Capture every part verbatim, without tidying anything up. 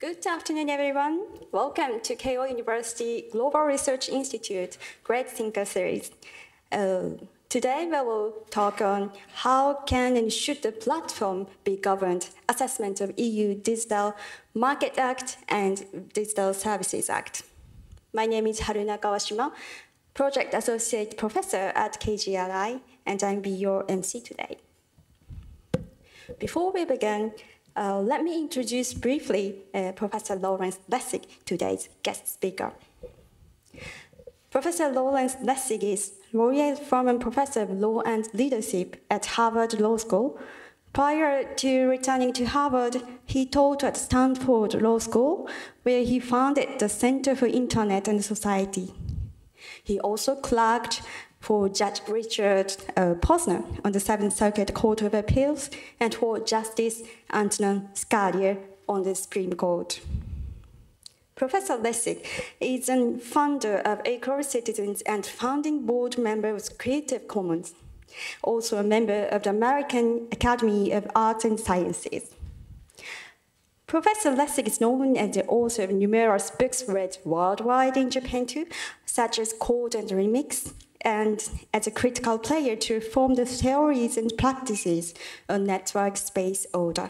Good afternoon, everyone. Welcome to Keio University Global Research Institute Great Thinker Series. Uh, today, we will talk on how can and should the platform be governed, assessment of E U Digital Market Act and Digital Services Act. My name is Haruna Kawashima, Project Associate Professor at K G R I, and I'll be your M C today. Before we begin, Uh, let me introduce briefly uh, Professor Lawrence Lessig, today's guest speaker. Professor Lawrence Lessig is Laureate Furman Professor of Law and Leadership at Harvard Law School. Prior to returning to Harvard, he taught at Stanford Law School, where he founded the Center for Internet and Society. He also clerked for Judge Richard uh, Posner on the Seventh Circuit Court of Appeals and for Justice Antonin Scalia on the Supreme Court. Professor Lessig is a founder of Across Citizens and founding board member of Creative Commons, also a member of the American Academy of Arts and Sciences. Professor Lessig is known as the author of numerous books read worldwide in Japan too, such as Code and Remix, and as a critical player to reform the theories and practices of network space order.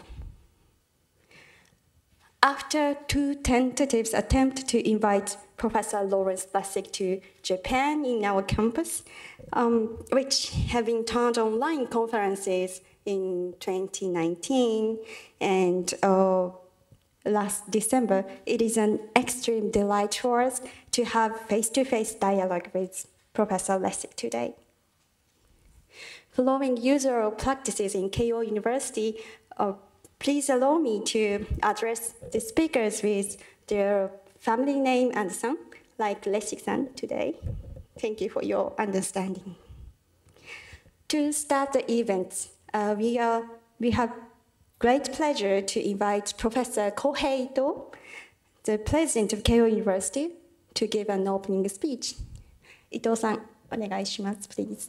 After two tentative attempts to invite Professor Lawrence Lessig to Japan in our campus, um, which have been turned online conferences in twenty nineteen and uh, last December, it is an extreme delight for us to have face-to-face dialogue with Professor Lessig today. Following usual practices in Keio University, uh, please allow me to address the speakers with their family name and son, like Lessig-san today. Thank you for your understanding. To start the event, uh, we, are, we have great pleasure to invite Professor Kohei Ito, the president of Keio University, to give an opening speech. Ito-san, onegaishimasu, please.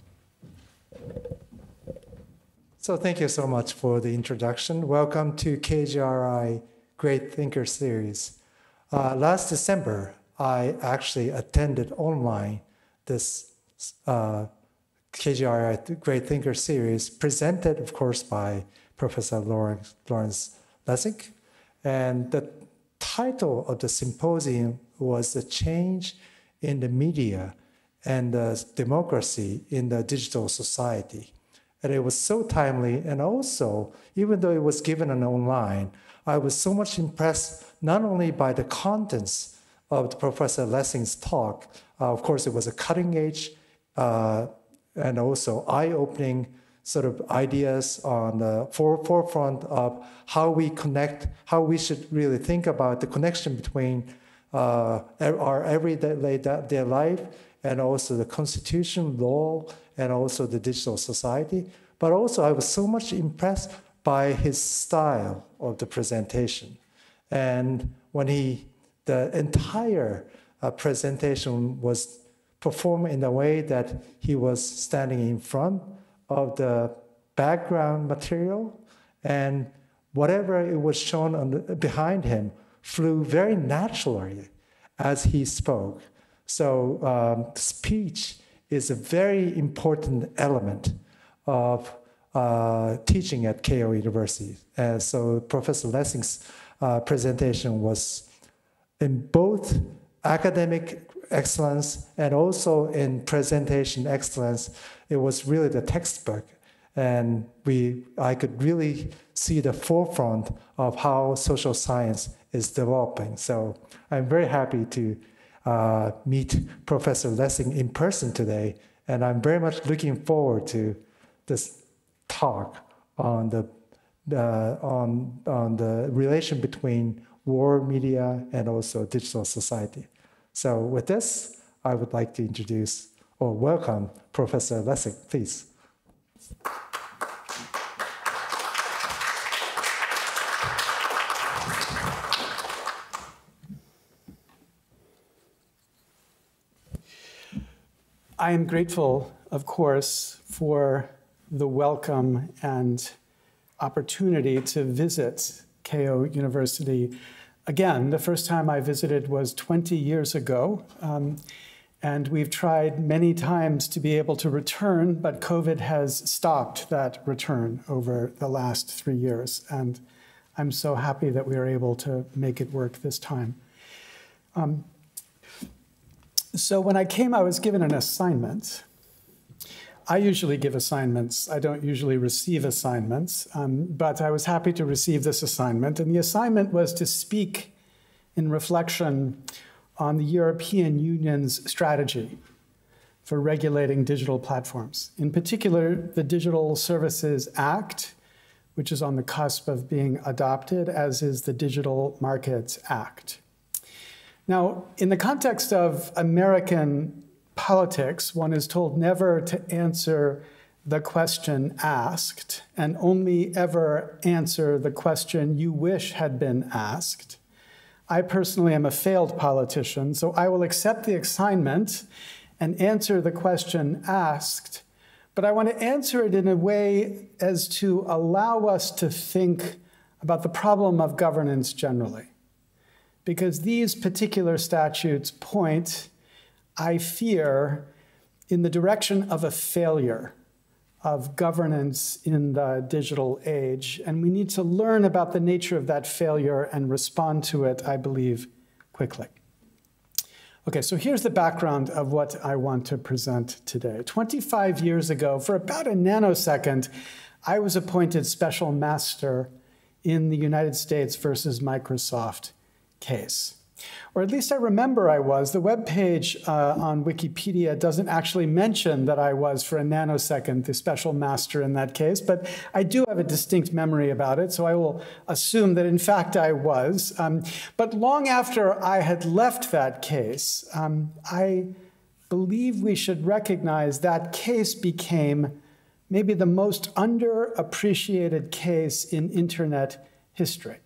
So thank you so much for the introduction. Welcome to K G R I Great Thinker Series. Uh, last December, I actually attended online this uh, K G R I Great Thinker Series, presented, of course, by Professor Lawrence, Lawrence Lessig. And the title of the symposium was The Change in the Media and the Democracy in the Digital Society. And it was so timely, and also, even though it was given on online, I was so much impressed not only by the contents of the Professor Lessig's talk, uh, of course it was a cutting edge uh, and also eye-opening sort of ideas on the forefront of how we connect, how we should really think about the connection between uh, our everyday day life and also the constitution, law, and also the digital society. But also I was so much impressed by his style of the presentation. And when he, the entire uh, presentation was performed in a way that he was standing in front of the background material, and whatever it was shown on the, behind him flew very naturally as he spoke. So um, speech is a very important element of uh, teaching at Keio University. And so Professor Lessig's uh, presentation was in both academic excellence and also in presentation excellence. It was really the textbook, and we, I could really see the forefront of how social science is developing. So I'm very happy to uh, meet Professor Lessig in person today, and I'm very much looking forward to this talk on the, uh, on, on the relation between war media and also digital society. So with this, I would like to introduce or welcome Professor Lessig, please. I am grateful, of course, for the welcome and opportunity to visit Keio University again, the first time I visited was twenty years ago. Um, And we've tried many times to be able to return, but COVID has stopped that return over the last three years. And I'm so happy that we are able to make it work this time. Um, so when I came, I was given an assignment. I usually give assignments. I don't usually receive assignments, um, but I was happy to receive this assignment. And the assignment was to speak in reflection on the European Union's strategy for regulating digital platforms. In particular, the Digital Services Act, which is on the cusp of being adopted, as is the Digital Markets Act. Now, in the context of American politics, one is told never to answer the question asked, and only ever answer the question you wish had been asked. I personally am a failed politician, so I will accept the assignment and answer the question asked, but I want to answer it in a way as to allow us to think about the problem of governance generally. Because these particular statutes point, I fear, in the direction of a failure of governance in the digital age. And we need to learn about the nature of that failure and respond to it, I believe, quickly. Okay, so here's the background of what I want to present today. twenty-five years ago, for about a nanosecond, I was appointed special master in the United States versus Microsoft case. Or at least I remember I was. The webpage uh, on Wikipedia doesn't actually mention that I was, for a nanosecond, the special master in that case, but I do have a distinct memory about it, so I will assume that in fact I was. Um, but long after I had left that case, um, I believe we should recognize that case became maybe the most underappreciated case in internet history.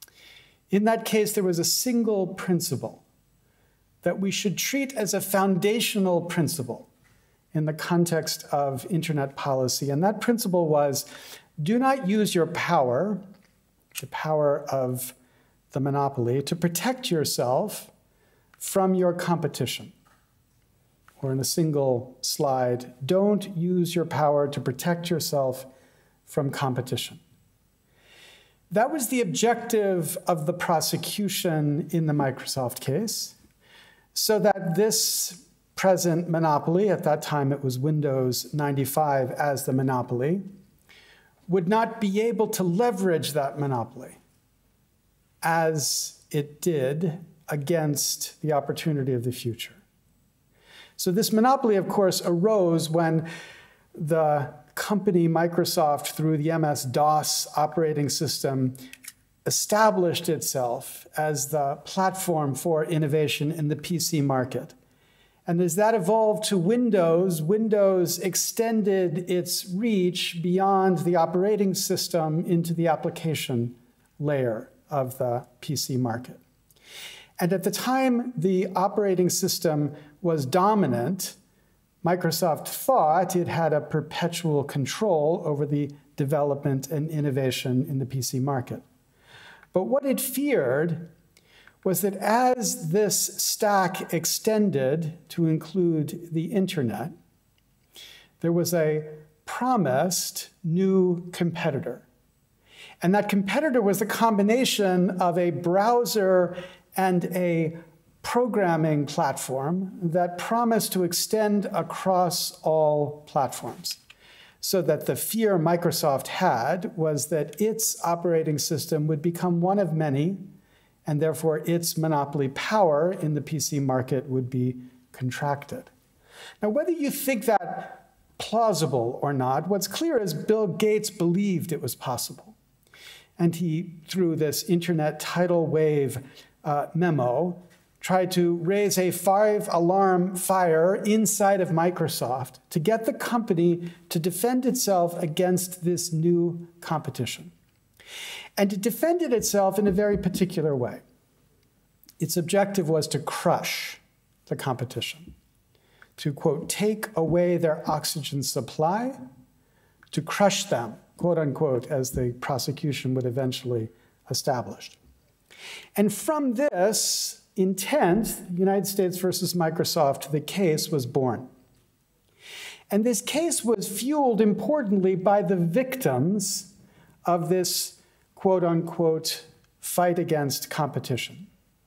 In that case, there was a single principle that we should treat as a foundational principle in the context of internet policy. And that principle was, do not use your power, the power of the monopoly, to protect yourself from your competition. Or in a single slide, don't use your power to protect yourself from competition. That was the objective of the prosecution in the Microsoft case, so that this present monopoly, at that time it was Windows ninety-five as the monopoly, would not be able to leverage that monopoly as it did against the opportunity of the future. So this monopoly, of course, arose when the company Microsoft, through the M S DOS operating system, established itself as the platform for innovation in the P C market. And as that evolved to Windows, Windows extended its reach beyond the operating system into the application layer of the P C market. And at the time the operating system was dominant, Microsoft thought it had a perpetual control over the development and innovation in the P C market. But what it feared was that as this stack extended to include the internet, there was a promised new competitor. And that competitor was a combination of a browser and a programming platform that promised to extend across all platforms. So that the fear Microsoft had was that its operating system would become one of many, and therefore its monopoly power in the P C market would be contracted. Now, whether you think that plausible or not, what's clear is Bill Gates believed it was possible. And he, through this internet tidal wave uh, memo, tried to raise a five-alarm fire inside of Microsoft to get the company to defend itself against this new competition. And it defended itself in a very particular way. Its objective was to crush the competition, to, quote, take away their oxygen supply, to crush them, quote unquote, as the prosecution would eventually establish. And from this intent, United States versus Microsoft, the case was born. And this case was fueled, importantly, by the victims of this quote-unquote fight against competition,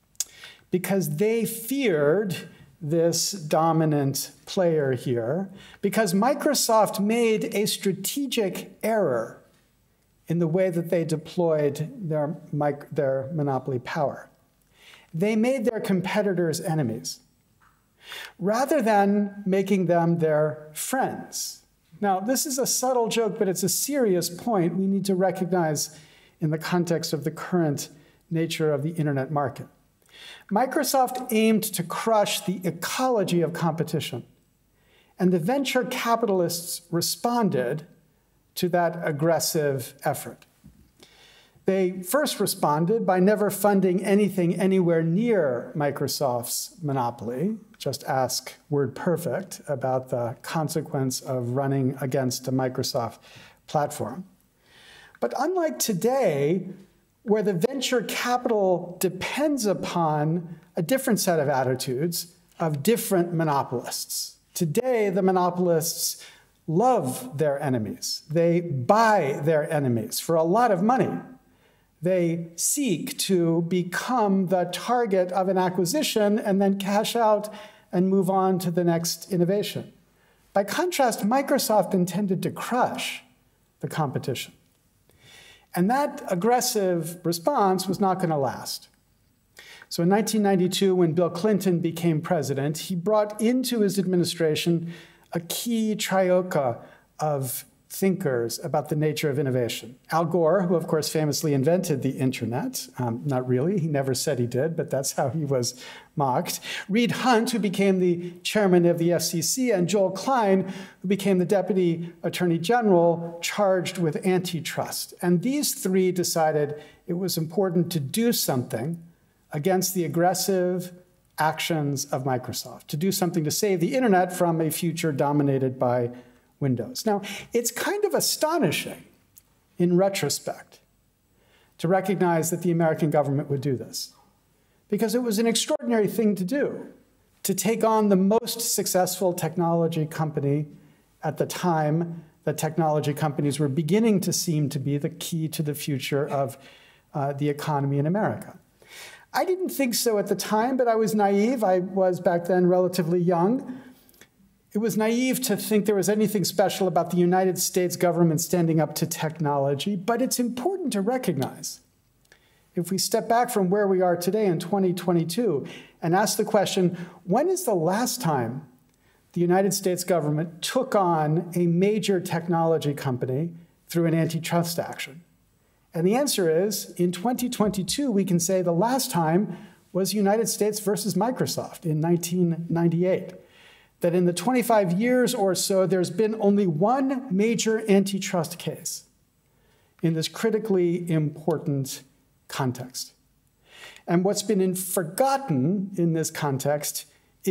because they feared this dominant player here, because Microsoft made a strategic error in the way that they deployed their, their monopoly power. They made their competitors enemies, rather than making them their friends. Now, this is a subtle joke, but it's a serious point we need to recognize in the context of the current nature of the internet market. Microsoft aimed to crush the ecology of competition, and the venture capitalists responded to that aggressive effort. They first responded by never funding anything anywhere near Microsoft's monopoly. Just ask WordPerfect about the consequence of running against a Microsoft platform. But unlike today, where the venture capital depends upon a different set of attitudes of different monopolists. Today, the monopolists love their enemies. They buy their enemies for a lot of money. They seek to become the target of an acquisition and then cash out and move on to the next innovation. By contrast, Microsoft intended to crush the competition. And that aggressive response was not going to last. So in nineteen ninety-two, when Bill Clinton became president, he brought into his administration a key troika of thinkers about the nature of innovation. Al Gore, who of course famously invented the internet, um, not really, he never said he did, but that's how he was mocked. Reed Hunt, who became the chairman of the F C C, and Joel Klein, who became the deputy attorney general charged with antitrust. And these three decided it was important to do something against the aggressive actions of Microsoft, to do something to save the internet from a future dominated by Windows. Now, it's kind of astonishing in retrospect to recognize that the American government would do this, because it was an extraordinary thing to do, to take on the most successful technology company at the time that technology companies were beginning to seem to be the key to the future of uh, the economy in America. I didn't think so at the time, but I was naive. I was back then relatively young. It was naive to think there was anything special about the United States government standing up to technology, but it's important to recognize, if we step back from where we are today in twenty twenty-two and ask the question, when is the last time the United States government took on a major technology company through an antitrust action? And the answer is, in twenty twenty-two, we can say the last time was United States versus Microsoft in nineteen ninety-eight. That in the twenty-five years or so, there's been only one major antitrust case in this critically important context. And what's been in forgotten in this context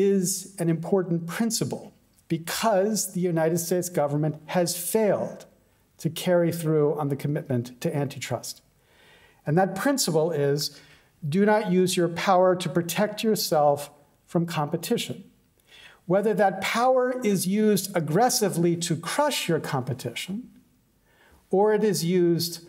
is an important principle, because the United States government has failed to carry through on the commitment to antitrust. And that principle is, do not use your power to protect yourself from competition. Whether that power is used aggressively to crush your competition, or it is used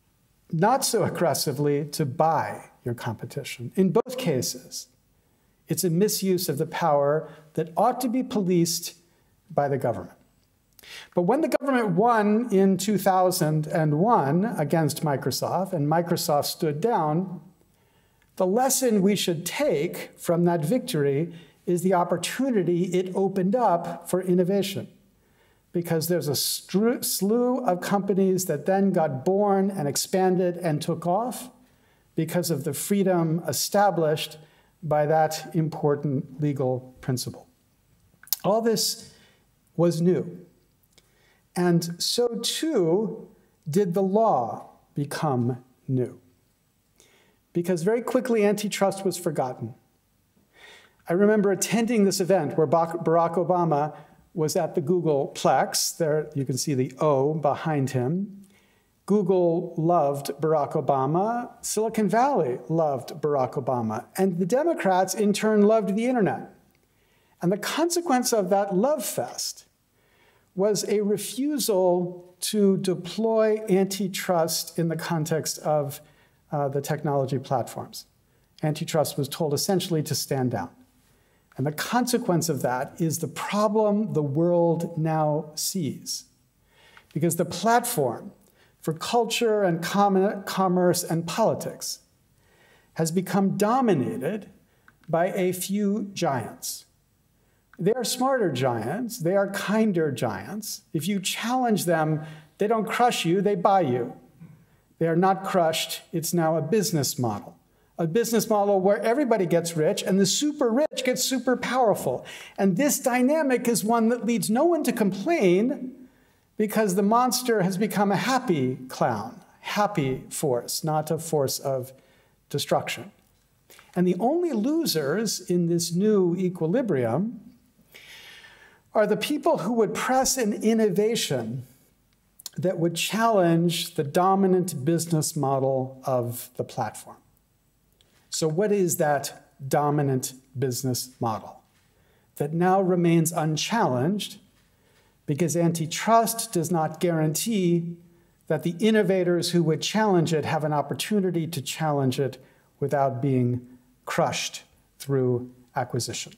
not so aggressively to buy your competition. In both cases, it's a misuse of the power that ought to be policed by the government. But when the government won in two thousand one against Microsoft, and Microsoft stood down, the lesson we should take from that victory is the opportunity it opened up for innovation. Because there's a slew of companies that then got born and expanded and took off because of the freedom established by that important legal principle. All this was new. And so too did the law become new. Because very quickly antitrust was forgotten. I remember attending this event where Barack Obama was at the Googleplex. There you can see the O behind him. Google loved Barack Obama. Silicon Valley loved Barack Obama. And the Democrats, in turn, loved the internet. And the consequence of that love fest was a refusal to deploy antitrust in the context of uh, the technology platforms. Antitrust was told essentially to stand down. And the consequence of that is the problem the world now sees. Because the platform for culture and com- commerce and politics has become dominated by a few giants. They are smarter giants, they are kinder giants. If you challenge them, they don't crush you, they buy you. They are not crushed, it's now a business model. A business model where everybody gets rich and the super rich get super powerful. And this dynamic is one that leads no one to complain because the monster has become a happy clown, happy force, not a force of destruction. And the only losers in this new equilibrium are the people who would press an innovation that would challenge the dominant business model of the platform. So what is that dominant business model that now remains unchallenged because antitrust does not guarantee that the innovators who would challenge it have an opportunity to challenge it without being crushed through acquisition?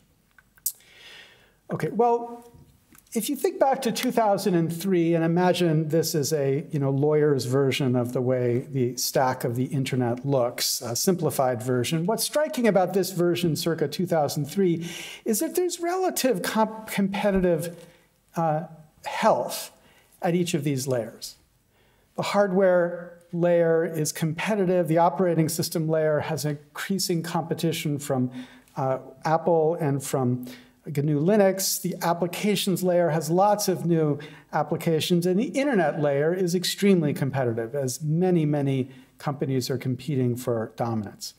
Okay, well, if you think back to two thousand three and imagine this as a you know, lawyer's version of the way the stack of the internet looks, a simplified version, what's striking about this version circa two thousand three is that there's relative comp competitive uh, health at each of these layers. The hardware layer is competitive. The operating system layer has increasing competition from uh, Apple and from G N U Linux. The applications layer has lots of new applications, and the internet layer is extremely competitive, as many, many companies are competing for dominance.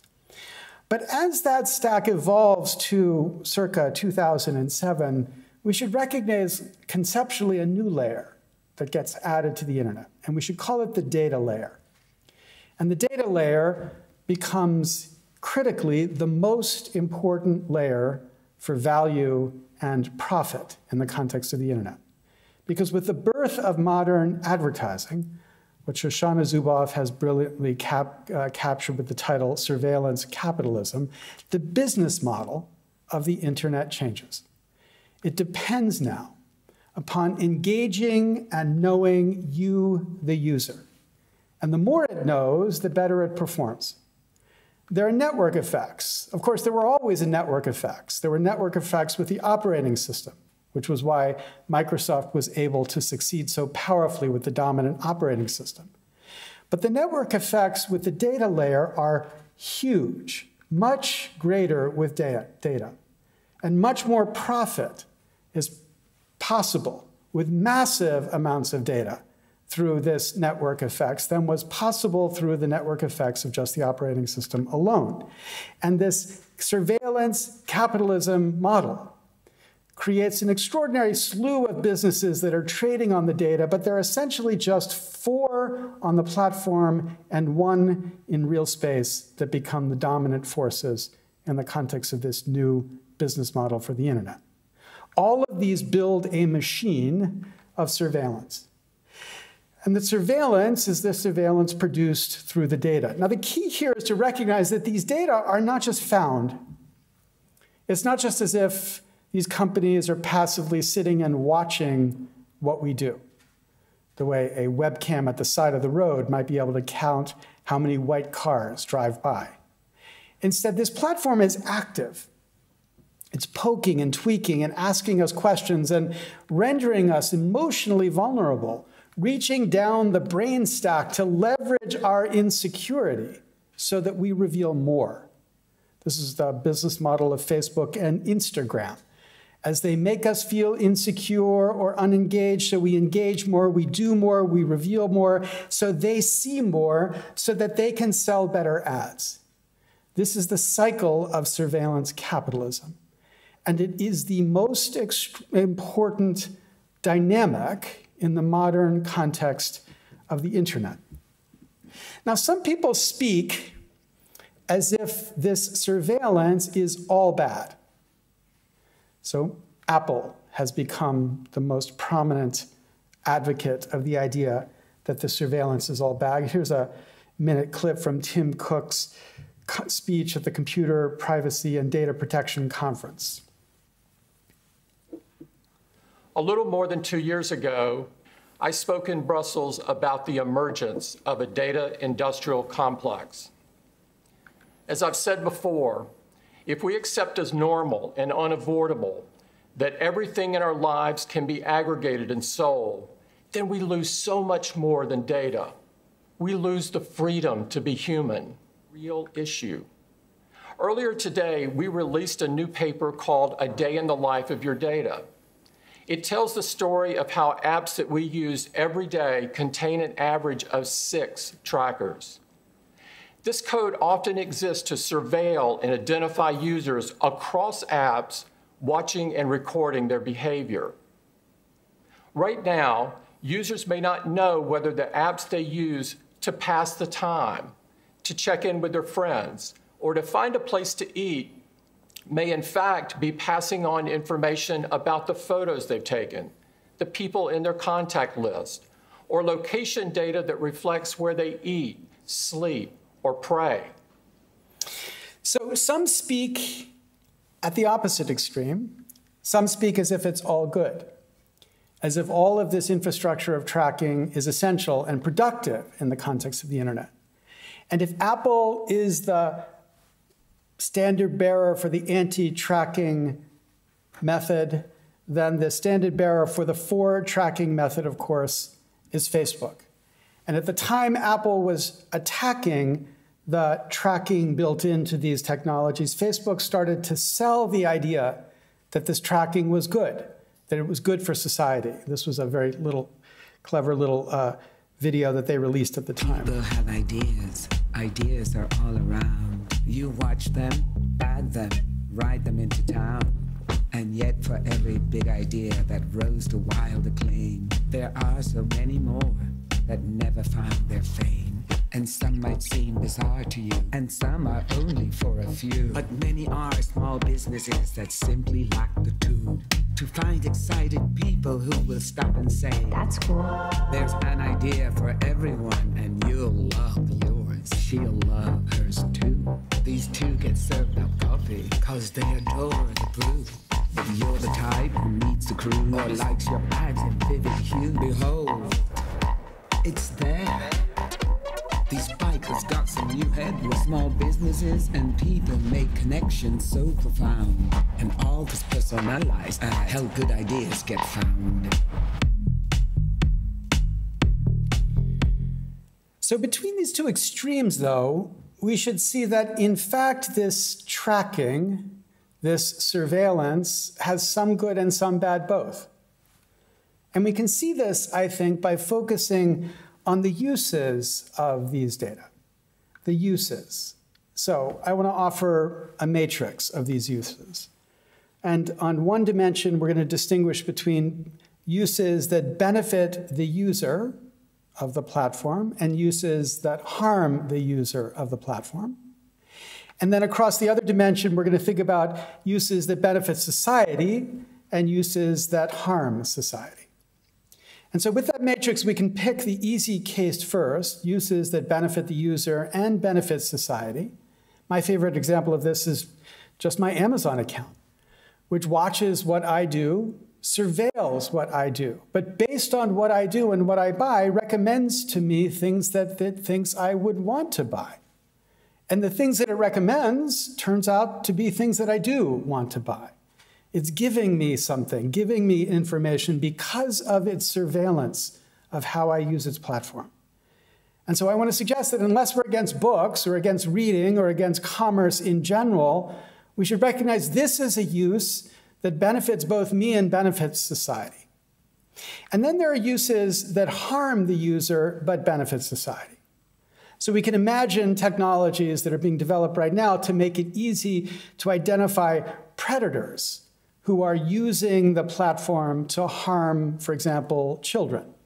But as that stack evolves to circa two thousand seven, we should recognize conceptually a new layer that gets added to the internet, and we should call it the data layer. And the data layer becomes critically the most important layer for value and profit in the context of the internet. Because with the birth of modern advertising, what Shoshana Zuboff has brilliantly cap, uh, captured with the title Surveillance Capitalism, the business model of the internet changes. It depends now upon engaging and knowing you, the user. And the more it knows, the better it performs. There are network effects. Of course, there were always network effects. There were network effects with the operating system, which was why Microsoft was able to succeed so powerfully with the dominant operating system. But the network effects with the data layer are huge, much greater with data. And much more profit is possible with massive amounts of data through this network effects than was possible through the network effects of just the operating system alone. And this surveillance capitalism model creates an extraordinary slew of businesses that are trading on the data, but they're essentially just four on the platform and one in real space that become the dominant forces in the context of this new business model for the internet. All of these build a machine of surveillance. And the surveillance is the surveillance produced through the data. Now, the key here is to recognize that these data are not just found. It's not just as if these companies are passively sitting and watching what we do, the way a webcam at the side of the road might be able to count how many white cars drive by. Instead, this platform is active. It's poking and tweaking and asking us questions and rendering us emotionally vulnerable, reaching down the brain stack to leverage our insecurity so that we reveal more. This is the business model of Facebook and Instagram. As they make us feel insecure or unengaged, so we engage more, we do more, we reveal more, so they see more, so that they can sell better ads. This is the cycle of surveillance capitalism. And it is the most important dynamic in the modern context of the internet. Now, some people speak as if this surveillance is all bad. So Apple has become the most prominent advocate of the idea that the surveillance is all bad. Here's a minute clip from Tim Cook's speech at the Computer Privacy and Data Protection Conference. A little more than two years ago, I spoke in Brussels about the emergence of a data industrial complex. As I've said before, if we accept as normal and unavoidable that everything in our lives can be aggregated and sold, then we lose so much more than data. We lose the freedom to be human, real issue. Earlier today, we released a new paper called A Day in the Life of Your Data. It tells the story of how apps that we use every day contain an average of six trackers. This code often exists to surveil and identify users across apps watching and recording their behavior. Right now, users may not know whether the apps they use to pass the time, to check in with their friends, or to find a place to eat may in fact be passing on information about the photos they've taken, the people in their contact list, or location data that reflects where they eat, sleep, or pray. So some speak at the opposite extreme. Some speak as if it's all good, as if all of this infrastructure of tracking is essential and productive in the context of the internet. And if Apple is the standard bearer for the anti-tracking method, then the standard bearer for the forward-tracking method, of course, is Facebook. And at the time Apple was attacking the tracking built into these technologies, Facebook started to sell the idea that this tracking was good, that it was good for society. This was a very little, clever little uh, video that they released at the time. People have ideas. Ideas are all around. You watch them, add them, ride them into town. And yet for every big idea that rose to wild acclaim, there are so many more that never found their fame. And some might seem bizarre to you, and some are only for a few. But many are small businesses that simply lack the tool to find excited people who will stop and say, "That's cool." There's an idea for everyone, and you'll love yours. She'll love hers too. These two get served up coffee, cause they adore the brew. If you're the type who needs a crew or likes your bags in vivid hue, behold, it's there. These bikers got some new headway. Small businesses and people make connections so profound, and all this personalized, uh, how good ideas get found. So between these two extremes, though, we should see that, in fact, this tracking, this surveillance, has some good and some bad both. And we can see this, I think, by focusing on the uses of these data, the uses. So I want to offer a matrix of these uses. And on one dimension, we're going to distinguish between uses that benefit the user of the platform and uses that harm the user of the platform. And then across the other dimension, we're going to think about uses that benefit society and uses that harm society. And so with that matrix, we can pick the easy case first, uses that benefit the user and benefit society. My favorite example of this is just my Amazon account, which watches what I do, surveils what I do, but based on what I do and what I buy, recommends to me things that it thinks I would want to buy. And the things that it recommends turns out to be things that I do want to buy. It's giving me something, giving me information because of its surveillance of how I use its platform. And so I want to suggest that unless we're against books or against reading or against commerce in general, we should recognize this as a use that benefits both me and benefits society. And then there are uses that harm the user but benefit society. So we can imagine technologies that are being developed right now to make it easy to identify predators who are using the platform to harm, for example, children.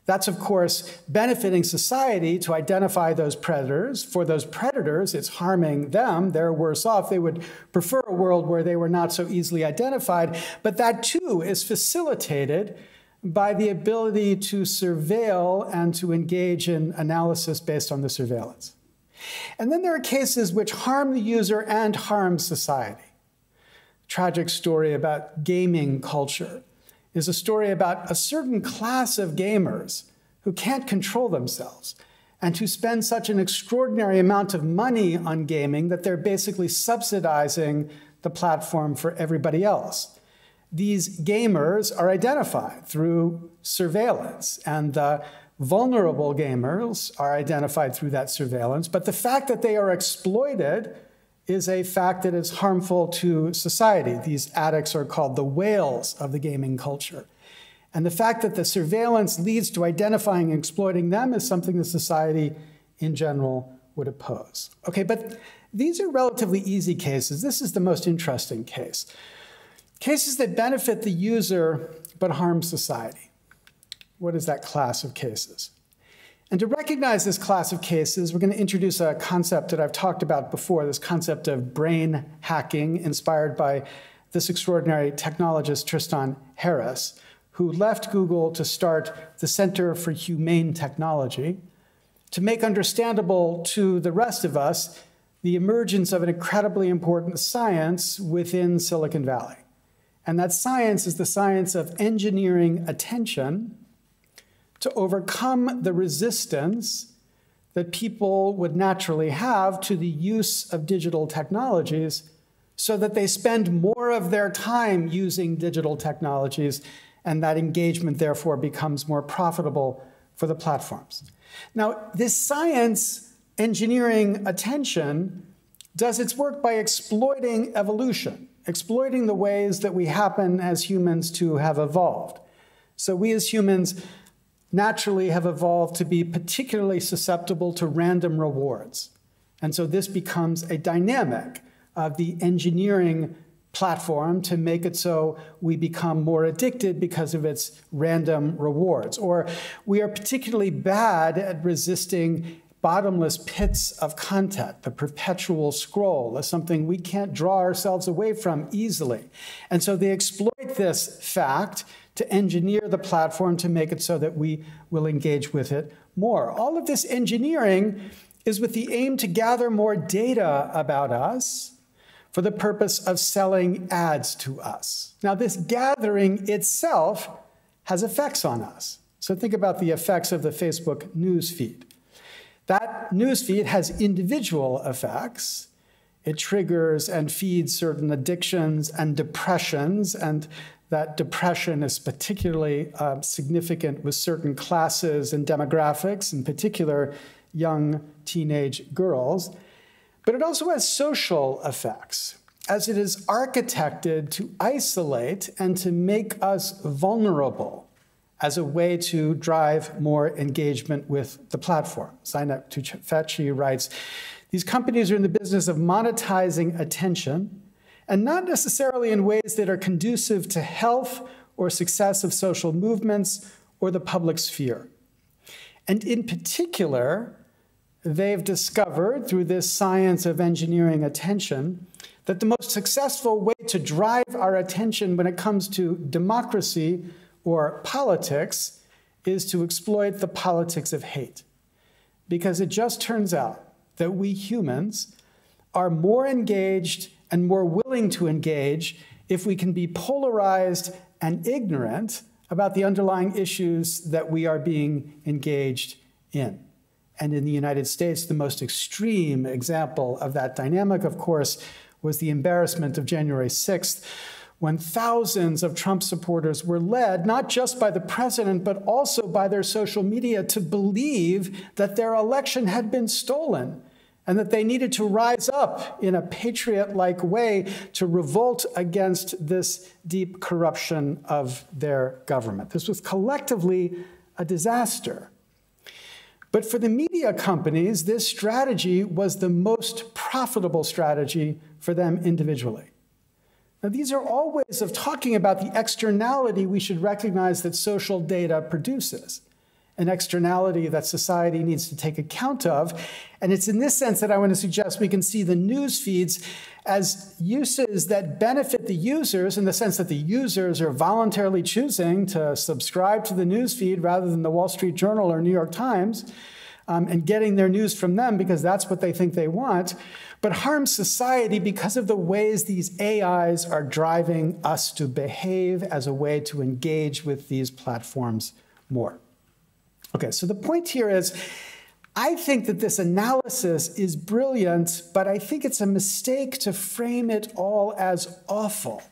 That's, of course, benefiting society to identify those predators. For those predators, it's harming them. They're worse off. They would prefer a world where they were not so easily identified. But that, too, is facilitated by the ability to surveil and to engage in analysis based on the surveillance. And then there are cases which harm the user and harm society. A tragic story about gaming culture is a story about a certain class of gamers who can't control themselves and who spend such an extraordinary amount of money on gaming that they're basically subsidizing the platform for everybody else. These gamers are identified through surveillance, and the vulnerable gamers are identified through that surveillance. But the fact that they are exploited is a fact that is harmful to society. These addicts are called the whales of the gaming culture. And the fact that the surveillance leads to identifying and exploiting them is something that society in general would oppose. Okay, but these are relatively easy cases. This is the most interesting case. Cases that benefit the user but harm society. What is that class of cases? And to recognize this class of cases, we're going to introduce a concept that I've talked about before, this concept of brain hacking, inspired by this extraordinary technologist, Tristan Harris, who left Google to start the Center for Humane Technology to make understandable to the rest of us the emergence of an incredibly important science within Silicon Valley. And that science is the science of engineering attention to overcome the resistance that people would naturally have to the use of digital technologies so that they spend more of their time using digital technologies, and that engagement therefore becomes more profitable for the platforms. Now, this science engineering attention does its work by exploiting evolution, exploiting the ways that we happen as humans to have evolved. So we as humans naturally have evolved to be particularly susceptible to random rewards. And so this becomes a dynamic of the engineering platform to make it so we become more addicted because of its random rewards. Or we are particularly bad at resisting bottomless pits of content. The perpetual scroll is something we can't draw ourselves away from easily. And so they exploit this fact to engineer the platform to make it so that we will engage with it more. All of this engineering is with the aim to gather more data about us for the purpose of selling ads to us. Now, this gathering itself has effects on us. So think about the effects of the Facebook news feed. That news feed has individual effects. It triggers and feeds certain addictions and depressions, and that depression is particularly uh, significant with certain classes and demographics, in particular young teenage girls. But it also has social effects, as it is architected to isolate and to make us vulnerable as a way to drive more engagement with the platform. Zainab Tufekci writes, these companies are in the business of monetizing attention, and not necessarily in ways that are conducive to health or success of social movements or the public sphere. And in particular, they've discovered through this science of engineering attention that the most successful way to drive our attention when it comes to democracy or politics is to exploit the politics of hate. Because it just turns out that we humans are more engaged and more willing to engage if we can be polarized and ignorant about the underlying issues that we are being engaged in. And in the United States, the most extreme example of that dynamic, of course, was the embarrassment of January sixth, when thousands of Trump supporters were led, not just by the president, but also by their social media, to believe that their election had been stolen and that they needed to rise up in a patriot-like way to revolt against this deep corruption of their government. This was collectively a disaster. But for the media companies, this strategy was the most profitable strategy for them individually. Now, these are all ways of talking about the externality we should recognize that social data produces. an externality that society needs to take account of. And it's in this sense that I want to suggest we can see the news feeds as uses that benefit the users, in the sense that the users are voluntarily choosing to subscribe to the news feed rather than the Wall Street Journal or New York Times, um, and getting their news from them because that's what they think they want, but harm society because of the ways these A Is are driving us to behave as a way to engage with these platforms more. Okay, so the point here is, I think that this analysis is brilliant, but I think it's a mistake to frame it all as awful.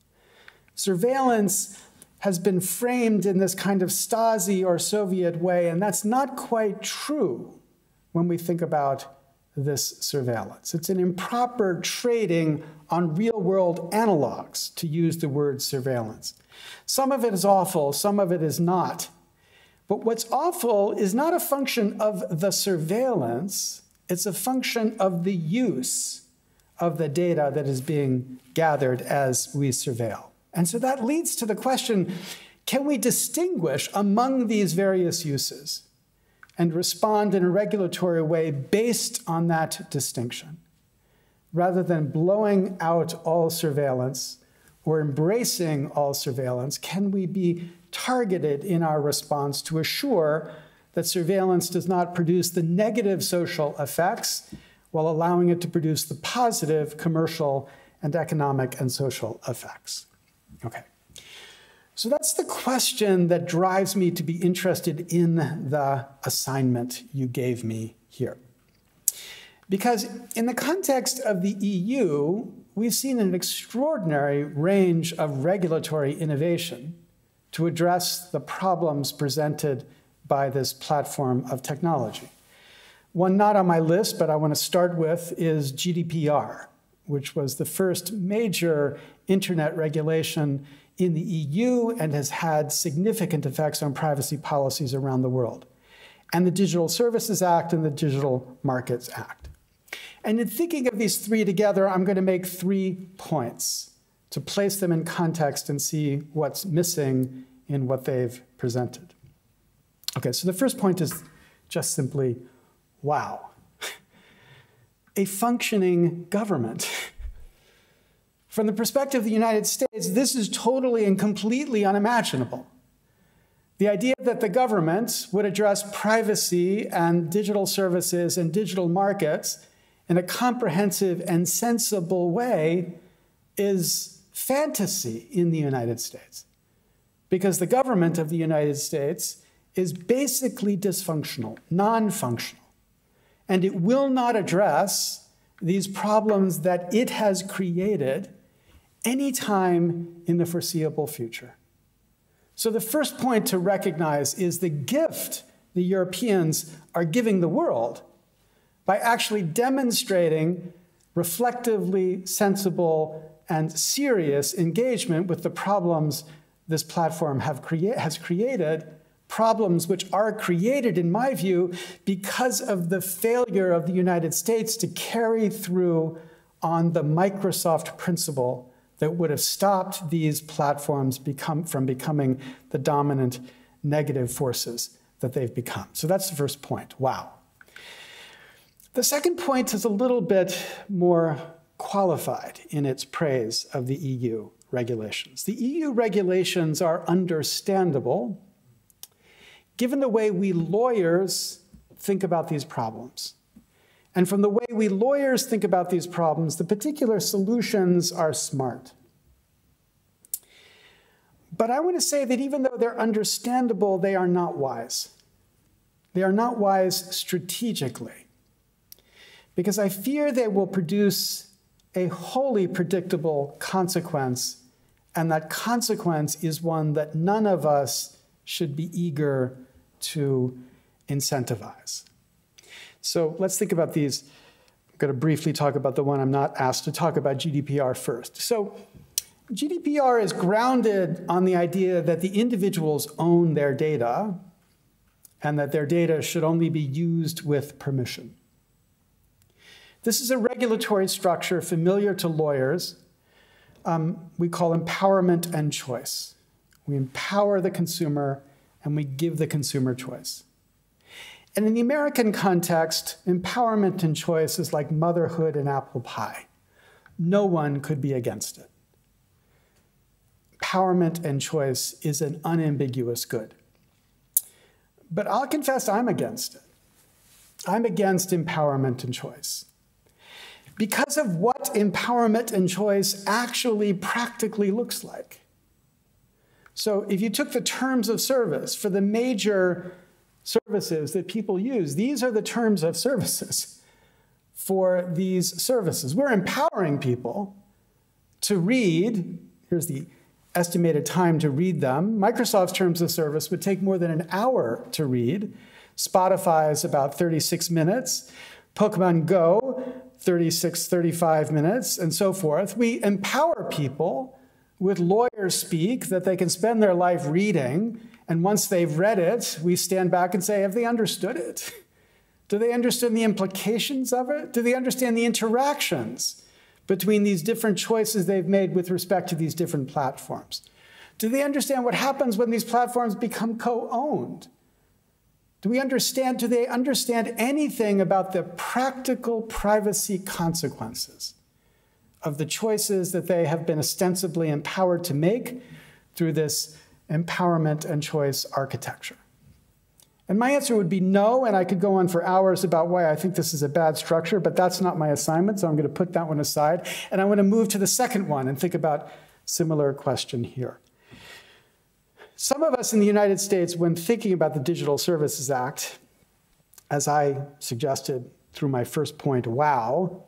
Surveillance has been framed in this kind of Stasi or Soviet way, and that's not quite true when we think about this surveillance. It's an improper trading on real-world analogs, to use the word surveillance. Some of it is awful, some of it is not. But what's awful is not a function of the surveillance, it's a function of the use of the data that is being gathered as we surveil. And so that leads to the question, can we distinguish among these various uses and respond in a regulatory way based on that distinction, rather than blowing out all surveillance or embracing all surveillance? Can we be targeted in our response to assure that surveillance does not produce the negative social effects while allowing it to produce the positive commercial and economic and social effects? Okay. So that's the question that drives me to be interested in the assignment you gave me here. Because in the context of the E U, we've seen an extraordinary range of regulatory innovation to address the problems presented by this platform of technology. One not on my list, but I want to start with, is G D P R, which was the first major internet regulation in the E U and has had significant effects on privacy policies around the world, and the Digital Services Act and the Digital Markets Act. And in thinking of these three together, I'm going to make three points to place them in context and see what's missing in what they've presented. Okay, so the first point is just simply, wow. A functioning government. From the perspective of the United States, this is totally and completely unimaginable. The idea that the government would address privacy and digital services and digital markets in a comprehensive and sensible way is fantasy in the United States, because the government of the United States is basically dysfunctional, non-functional, and it will not address these problems that it has created anytime in the foreseeable future. So the first point to recognize is the gift the Europeans are giving the world by actually demonstrating reflectively sensible and serious engagement with the problems this platform have crea- has created, problems which are created, in my view, because of the failure of the United States to carry through on the Microsoft principle that would have stopped these platforms become, from becoming the dominant negative forces that they've become. So that's the first point. Wow. The second point is a little bit more qualified in its praise of the E U regulations. The E U regulations are understandable given the way we lawyers think about these problems. And from the way we lawyers think about these problems, the particular solutions are smart. But I want to say that even though they're understandable, they are not wise. They are not wise strategically, because I fear they will produce a wholly predictable consequence, and that consequence is one that none of us should be eager to incentivize. So let's think about these. I'm going to briefly talk about the one I'm not asked to talk about, G D P R, first. So G D P R is grounded on the idea that the individuals own their data and that their data should only be used with permission. This is a regulatory structure familiar to lawyers. Um, we call empowerment and choice. We empower the consumer and we give the consumer choice. And in the American context, empowerment and choice is like motherhood and apple pie. No one could be against it. Empowerment and choice is an unambiguous good. But I'll confess I'm against it. I'm against empowerment and choice because of what empowerment and choice actually practically looks like. So if you took the terms of service for the major services that people use, these are the terms of services for these services. We're empowering people to read. Here's the estimated time to read them. Microsoft's terms of service would take more than an hour to read. Spotify's about thirty-six minutes. Pokemon Go, thirty-six, thirty-five minutes, and so forth. We empower people with lawyer speak that they can spend their life reading, and once they've read it, we stand back and say, have they understood it? Do they understand the implications of it? Do they understand the interactions between these different choices they've made with respect to these different platforms? Do they understand what happens when these platforms become co-owned? Do we understand, do they understand anything about the practical privacy consequences of the choices that they have been ostensibly empowered to make through this empowerment and choice architecture? And my answer would be no, and I could go on for hours about why I think this is a bad structure, but that's not my assignment, so I'm going to put that one aside. And I want to move to the second one and think about a similar question here. Some of us in the United States, when thinking about the Digital Services Act, as I suggested through my first point, wow,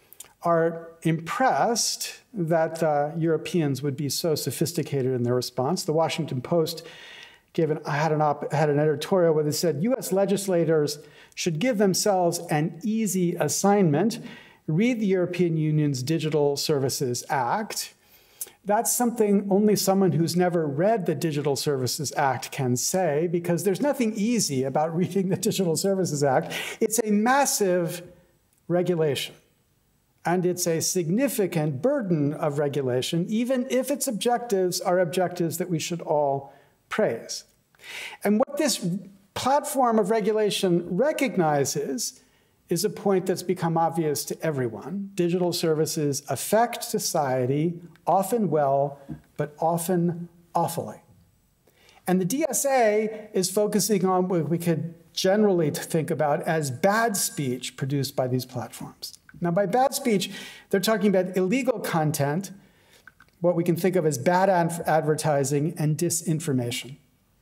are impressed that uh, Europeans would be so sophisticated in their response. The Washington Post gave an, had, an op, had an editorial where they said, U S legislators should give themselves an easy assignment, read the European Union's Digital Services Act. That's something only someone who's never read the Digital Services Act can say, because there's nothing easy about reading the Digital Services Act. It's a massive regulation, and it's a significant burden of regulation, even if its objectives are objectives that we should all praise. And what this platform of regulation recognizes is a point that's become obvious to everyone. Digital services affect society, often well, but often awfully. And the D S A is focusing on what we could generally think about as bad speech produced by these platforms. Now, by bad speech, they're talking about illegal content, what we can think of as bad advertising and disinformation.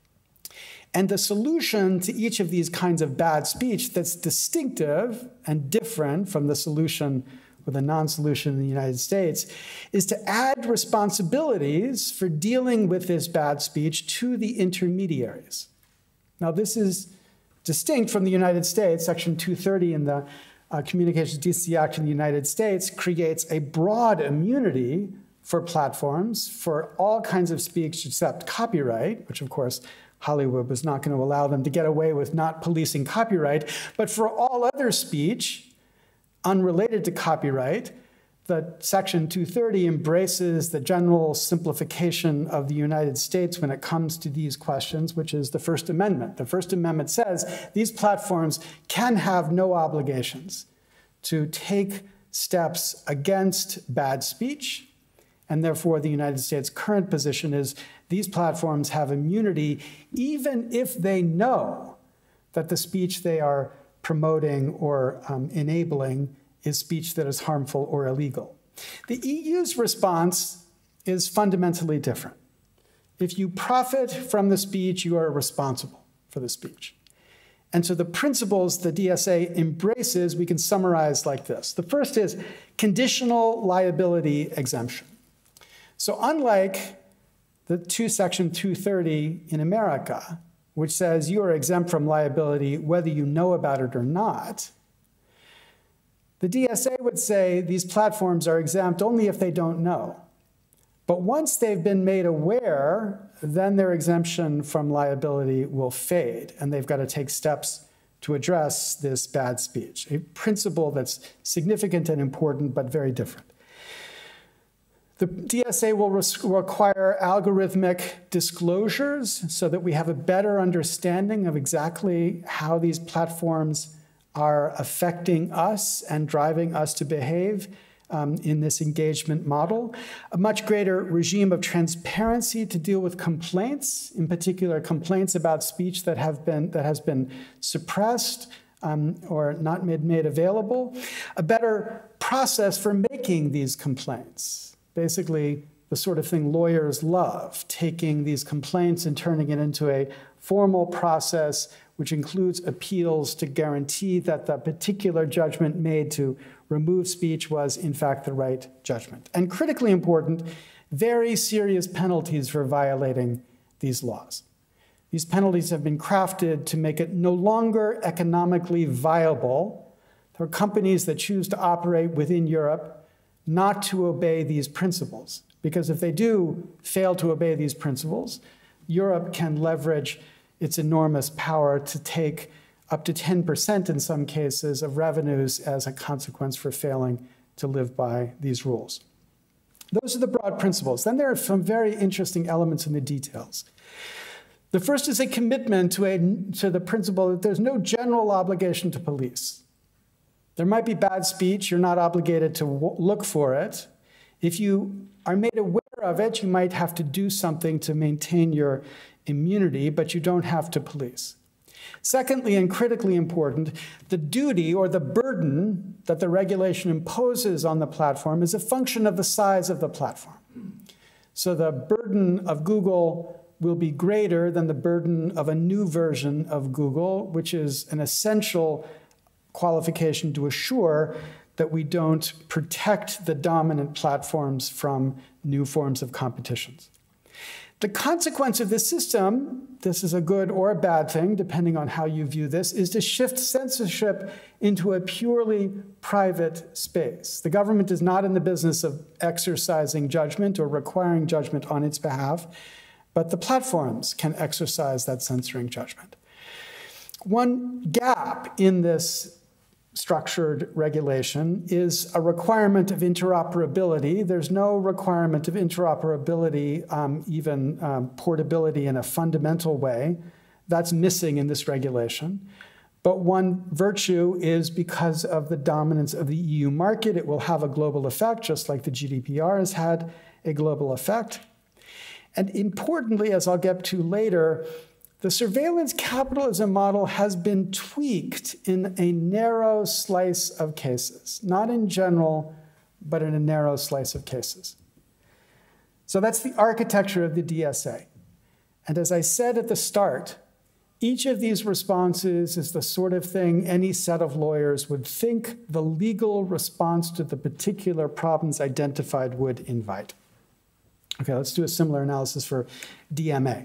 And the solution to each of these kinds of bad speech that's distinctive and different from the solution or the non-solution in the United States is to add responsibilities for dealing with this bad speech to the intermediaries. Now, this is distinct from the United States. Section two thirty in the uh, Communications Decency Act in the United States creates a broad immunity for platforms for all kinds of speech except copyright, which, of course, Hollywood was not going to allow them to get away with not policing copyright. But for all other speech unrelated to copyright, the Section two thirty embraces the general simplification of the United States when it comes to these questions, which is the First Amendment. The First Amendment says these platforms can have no obligations to take steps against bad speech. And therefore, the United States' current position is these platforms have immunity even if they know that the speech they are promoting or um, enabling is speech that is harmful or illegal. The E U's response is fundamentally different. If you profit from the speech, you are responsible for the speech. And so the principles the D S A embraces, we can summarize like this. The first is conditional liability exemption. So unlike the two Section two thirty in America, which says you are exempt from liability whether you know about it or not, the D S A would say these platforms are exempt only if they don't know. But once they've been made aware, then their exemption from liability will fade, and they've got to take steps to address this bad speech, a principle that's significant and important, but very different. The D S A will require algorithmic disclosures so that we have a better understanding of exactly how these platforms are affecting us and driving us to behave um, in this engagement model. A much greater regime of transparency to deal with complaints, in particular complaints about speech that have been that has been suppressed um, or not made, made available. A better process for making these complaints. Basically, the sort of thing lawyers love, taking these complaints and turning it into a formal process which includes appeals to guarantee that the particular judgment made to remove speech was, in fact, the right judgment. And critically important, very serious penalties for violating these laws. These penalties have been crafted to make it no longer economically viable for companies that choose to operate within Europe not to obey these principles. Because if they do fail to obey these principles, Europe can leverage its enormous power to take up to ten percent in some cases of revenues as a consequence for failing to live by these rules. Those are the broad principles. Then there are some very interesting elements in the details. The first is a commitment to, a, to the principle that there's no general obligation to police. There might be bad speech, you're not obligated to look for it. If you are made aware of it, you might have to do something to maintain your immunity, but you don't have to police. Secondly, and critically important, the duty or the burden that the regulation imposes on the platform is a function of the size of the platform. So the burden of Google will be greater than the burden of a new version of Google, which is an essential qualification to assure that we don't protect the dominant platforms from new forms of competitions. The consequence of this system, this is a good or a bad thing, depending on how you view this, is to shift censorship into a purely private space. The government is not in the business of exercising judgment or requiring judgment on its behalf, but the platforms can exercise that censoring judgment. One gap in this structured regulation is a requirement of interoperability. There's no requirement of interoperability, um, even um, portability in a fundamental way. That's missing in this regulation. But one virtue is because of the dominance of the E U market, it will have a global effect, just like the G D P R has had a global effect. And importantly, as I'll get to later, the surveillance capitalism model has been tweaked in a narrow slice of cases, not in general, but in a narrow slice of cases. So that's the architecture of the D S A. And as I said at the start, each of these responses is the sort of thing any set of lawyers would think the legal response to the particular problems identified would invite. Okay, let's do a similar analysis for D M A.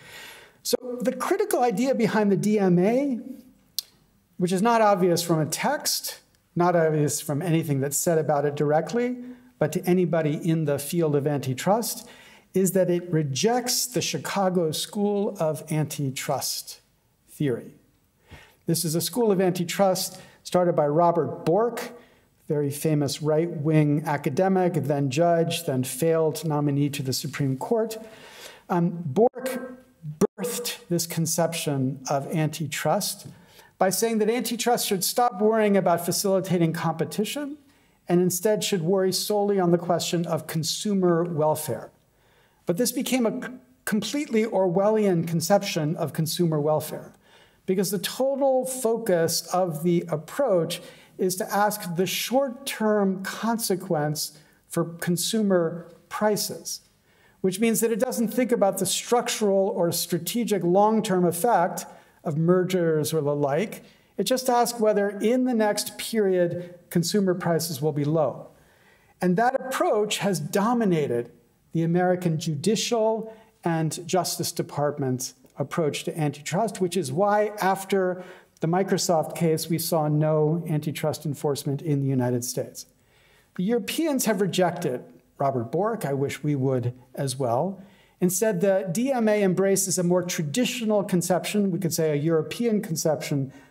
So the critical idea behind the D M A, which is not obvious from a text, not obvious from anything that's said about it directly, but to anybody in the field of antitrust, is that it rejects the Chicago School of Antitrust theory. This is a school of antitrust started by Robert Bork, very famous right-wing academic, then judge, then failed nominee to the Supreme Court. Um, Bork birthed this conception of antitrust by saying that antitrust should stop worrying about facilitating competition and instead should worry solely on the question of consumer welfare. But this became a completely Orwellian conception of consumer welfare because the total focus of the approach is to ask the short-term consequence for consumer prices, which means that it doesn't think about the structural or strategic long-term effect of mergers or the like. It just asks whether in the next period consumer prices will be low. And that approach has dominated the American judicial and Justice Department approach to antitrust, which is why after the Microsoft case, we saw no antitrust enforcement in the United States. The Europeans have rejected Robert Bork, I wish we would as well. Instead, the D M A embraces a more traditional conception, we could say a European conception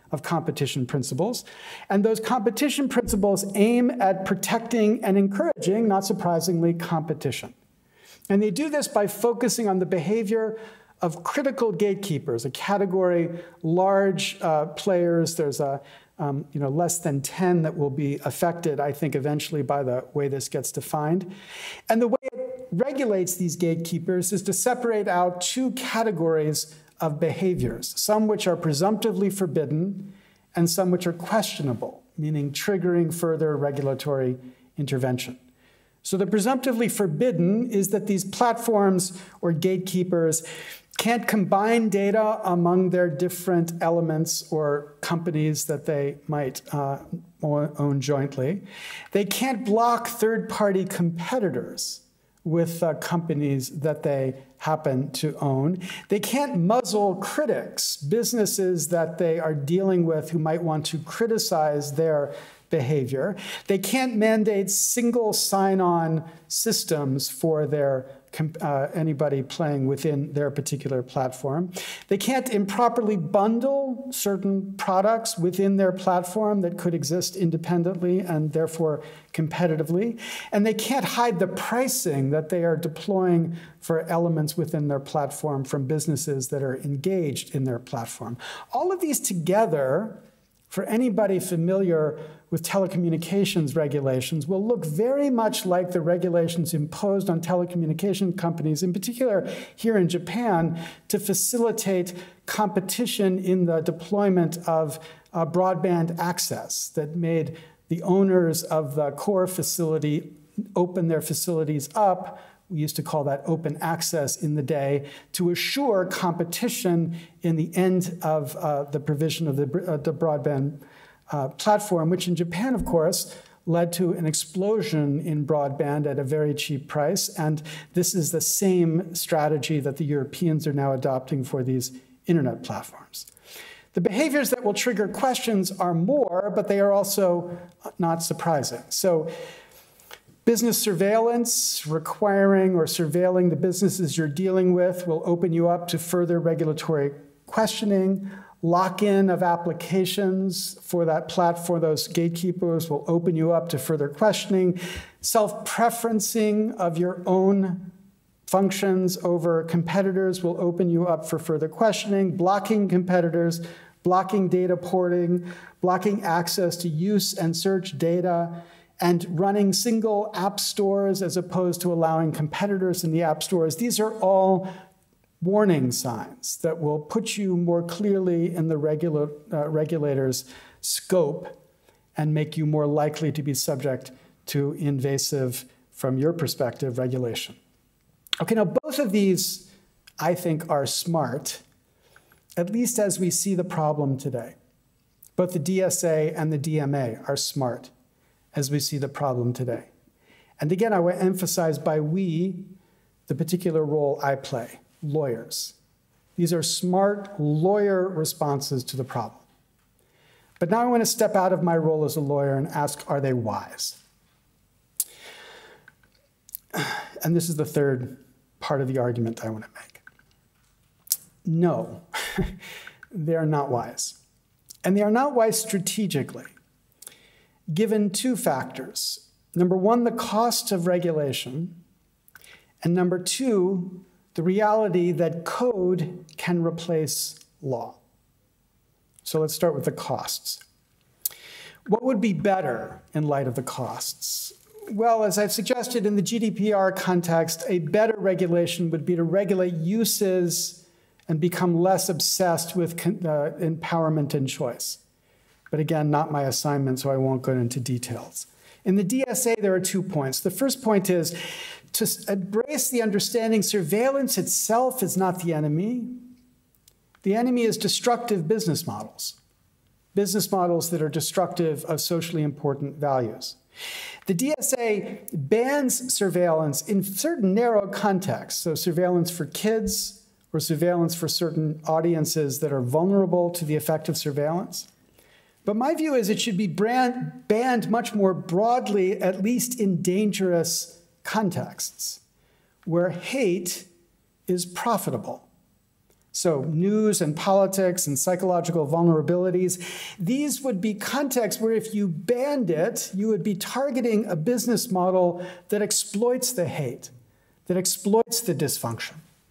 of competition principles. And those competition principles aim at protecting and encouraging, not surprisingly, competition. And they do this by focusing on the behavior of critical gatekeepers, a category, large uh, players. There's a, um, you know, less than ten that will be affected, I think, eventually by the way this gets defined. And the way it regulates these gatekeepers is to separate out two categories of behaviors, some which are presumptively forbidden and some which are questionable, meaning triggering further regulatory intervention. So the presumptively forbidden is that these platforms or gatekeepers can't combine data among their different elements or companies that they might uh, own jointly. They can't block third-party competitors with uh, companies that they happen to own. They can't muzzle critics, businesses that they are dealing with who might want to criticize their behavior. They can't mandate single sign-on systems for their uh, anybody playing within their particular platform. They can't improperly bundle certain products within their platform that could exist independently and therefore competitively. And they can't hide the pricing that they are deploying for elements within their platform from businesses that are engaged in their platform. All of these together, for anybody familiar with telecommunications regulations, will look very much like the regulations imposed on telecommunication companies, in particular here in Japan, to facilitate competition in the deployment of uh, broadband access that made the owners of the core facility open their facilities up. We used to call that open access in the day, to assure competition in the end of uh, the provision of the, uh, the broadband uh, platform, which in Japan, of course, led to an explosion in broadband at a very cheap price. And this is the same strategy that the Europeans are now adopting for these internet platforms. The behaviors that will trigger questions are more, but they are also not surprising. So, business surveillance, requiring or surveilling the businesses you're dealing with, will open you up to further regulatory questioning. Lock-in of applications for that platform, those gatekeepers, will open you up to further questioning. Self-preferencing of your own functions over competitors will open you up for further questioning. Blocking competitors, blocking data porting, blocking access to use and search data, and running single app stores as opposed to allowing competitors in the app stores. These are all warning signs that will put you more clearly in the regula uh, regulator's scope and make you more likely to be subject to invasive, from your perspective, regulation. Okay, now both of these, I think, are smart, at least as we see the problem today. Both the D S A and the D M A are smart as we see the problem today. And again, I want to emphasize by we, the particular role I play, lawyers. These are smart lawyer responses to the problem. But now I want to step out of my role as a lawyer and ask, are they wise? And this is the third part of the argument I want to make. No, they are not wise. And they are not wise strategically, given two factors. Number one, the cost of regulation, and number two, the reality that code can replace law. So let's start with the costs. What would be better in light of the costs? Well, as I've suggested in the G D P R context, a better regulation would be to regulate uses and become less obsessed with uh, empowerment and choice. But again, not my assignment, so I won't go into details. In the D S A, there are two points. The first point is to embrace the understanding surveillance itself is not the enemy. The enemy is destructive business models, business models that are destructive of socially important values. The D S A bans surveillance in certain narrow contexts, so surveillance for kids or surveillance for certain audiences that are vulnerable to the effect of surveillance. But my view is it should be brand, banned much more broadly, at least in dangerous contexts, where hate is profitable. So news and politics and psychological vulnerabilities, these would be contexts where if you banned it, you would be targeting a business model that exploits the hate, that exploits the dysfunction,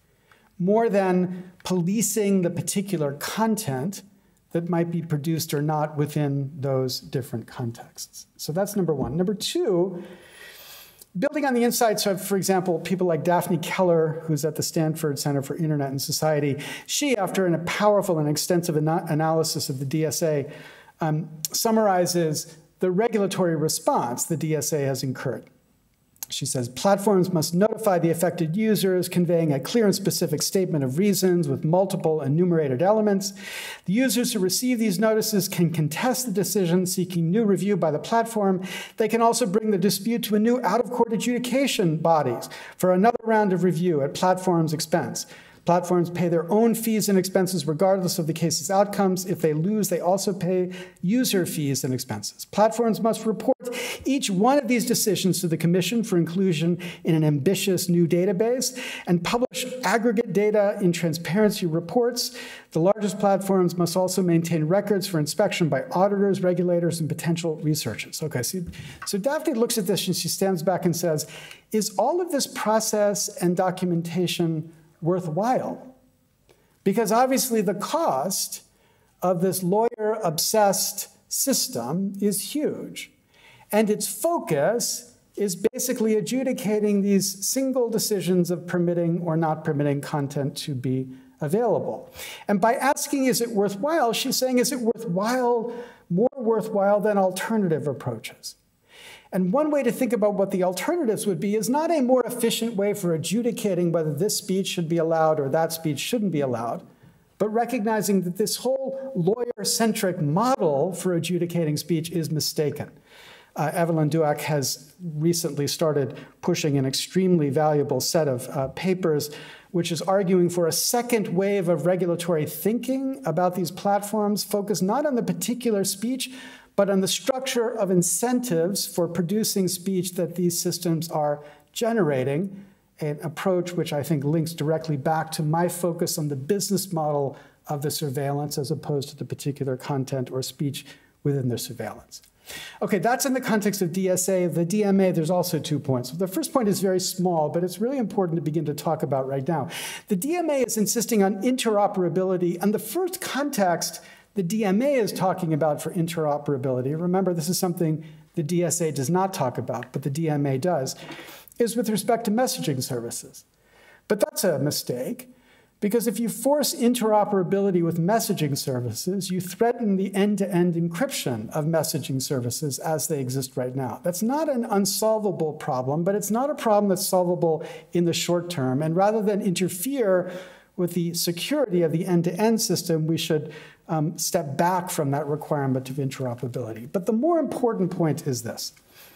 more than policing the particular content that might be produced or not within those different contexts. So that's number one. Number two, building on the insights of, for example, people like Daphne Keller, who's at the Stanford Center for Internet and Society, she, after a powerful and extensive ana analysis of the D S A, um, summarizes the regulatory response the D S A has incurred. She says, platforms must notify the affected users, conveying a clear and specific statement of reasons with multiple enumerated elements. The users who receive these notices can contest the decision, seeking new review by the platform. They can also bring the dispute to a new out-of-court adjudication bodies for another round of review at platform's expense. Platforms pay their own fees and expenses regardless of the case's outcomes. If they lose, they also pay user fees and expenses. Platforms must report each one of these decisions to the Commission for inclusion in an ambitious new database and publish aggregate data in transparency reports. The largest platforms must also maintain records for inspection by auditors, regulators, and potential researchers. Okay, so, so Daphne looks at this and she stands back and says, is all of this process and documentation worthwhile? Because obviously the cost of this lawyer-obsessed system is huge. And its focus is basically adjudicating these single decisions of permitting or not permitting content to be available. And by asking, is it worthwhile, she's saying, is it worthwhile, more worthwhile than alternative approaches? And one way to think about what the alternatives would be is not a more efficient way for adjudicating whether this speech should be allowed or that speech shouldn't be allowed, but recognizing that this whole lawyer-centric model for adjudicating speech is mistaken. Uh, Evelyn Douek has recently started pushing an extremely valuable set of uh, papers which is arguing for a second wave of regulatory thinking about these platforms, focused not on the particular speech, but on the structure of incentives for producing speech that these systems are generating, an approach which I think links directly back to my focus on the business model of the surveillance as opposed to the particular content or speech within the surveillance. Okay, that's in the context of D S A. The D M A, there's also two points. The first point is very small, but it's really important to begin to talk about right now. The D M A is insisting on interoperability, and the first context the D M A is talking about for interoperability, remember this is something the D S A does not talk about, but the D M A does, is with respect to messaging services. But that's a mistake, because if you force interoperability with messaging services, you threaten the end-to-end encryption of messaging services as they exist right now. That's not an unsolvable problem, but it's not a problem that's solvable in the short term. And rather than interfere with the security of the end-to-end system, we should um, step back from that requirement of interoperability. But the more important point is this.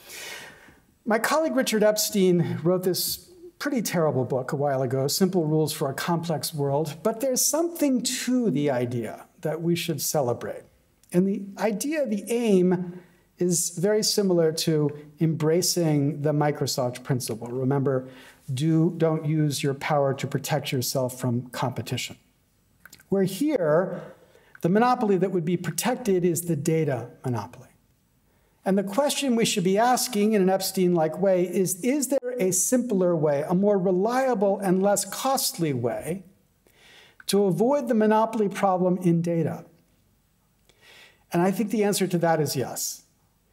My colleague Richard Epstein wrote this pretty terrible book a while ago, Simple Rules for a Complex World, but there's something to the idea that we should celebrate. And the idea, the aim, is very similar to embracing the Microsoft principle. Remember, do, don't use your power to protect yourself from competition. Where here, the monopoly that would be protected is the data monopoly. And the question we should be asking in an Epstein-like way is, is there a simpler way, a more reliable and less costly way to avoid the monopoly problem in data? And I think the answer to that is yes.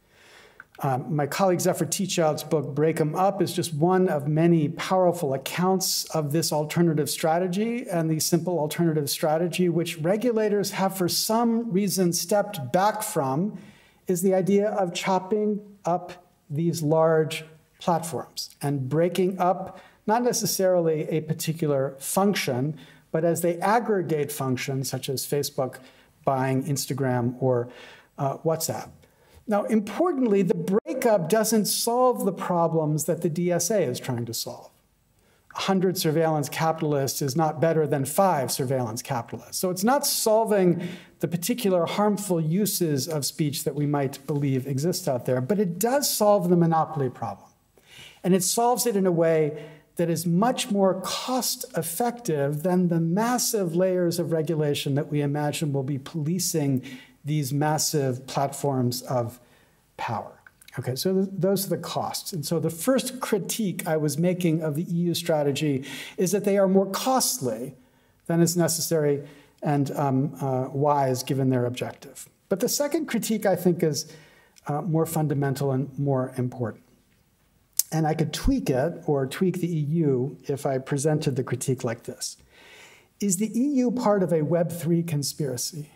Um, my colleague Zephyr Teachout's book, Break 'em Up, is just one of many powerful accounts of this alternative strategy, and the simple alternative strategy, which regulators have for some reason stepped back from, is the idea of chopping up these large platforms and breaking up not necessarily a particular function, but as they aggregate functions, such as Facebook buying Instagram or uh, WhatsApp. Now, importantly, the breakup doesn't solve the problems that the D S A is trying to solve. one hundred surveillance capitalists is not better than five surveillance capitalists. So it's not solving the particular harmful uses of speech that we might believe exist out there, but it does solve the monopoly problem. And it solves it in a way that is much more cost effective than the massive layers of regulation that we imagine will be policing these massive platforms of power. Okay, so th those are the costs. And so the first critique I was making of the E U strategy is that they are more costly than is necessary and um, uh, wise given their objective. But the second critique, I think, is uh, more fundamental and more important. And I could tweak it or tweak the E U if I presented the critique like this. Is the E U part of a Web three conspiracy?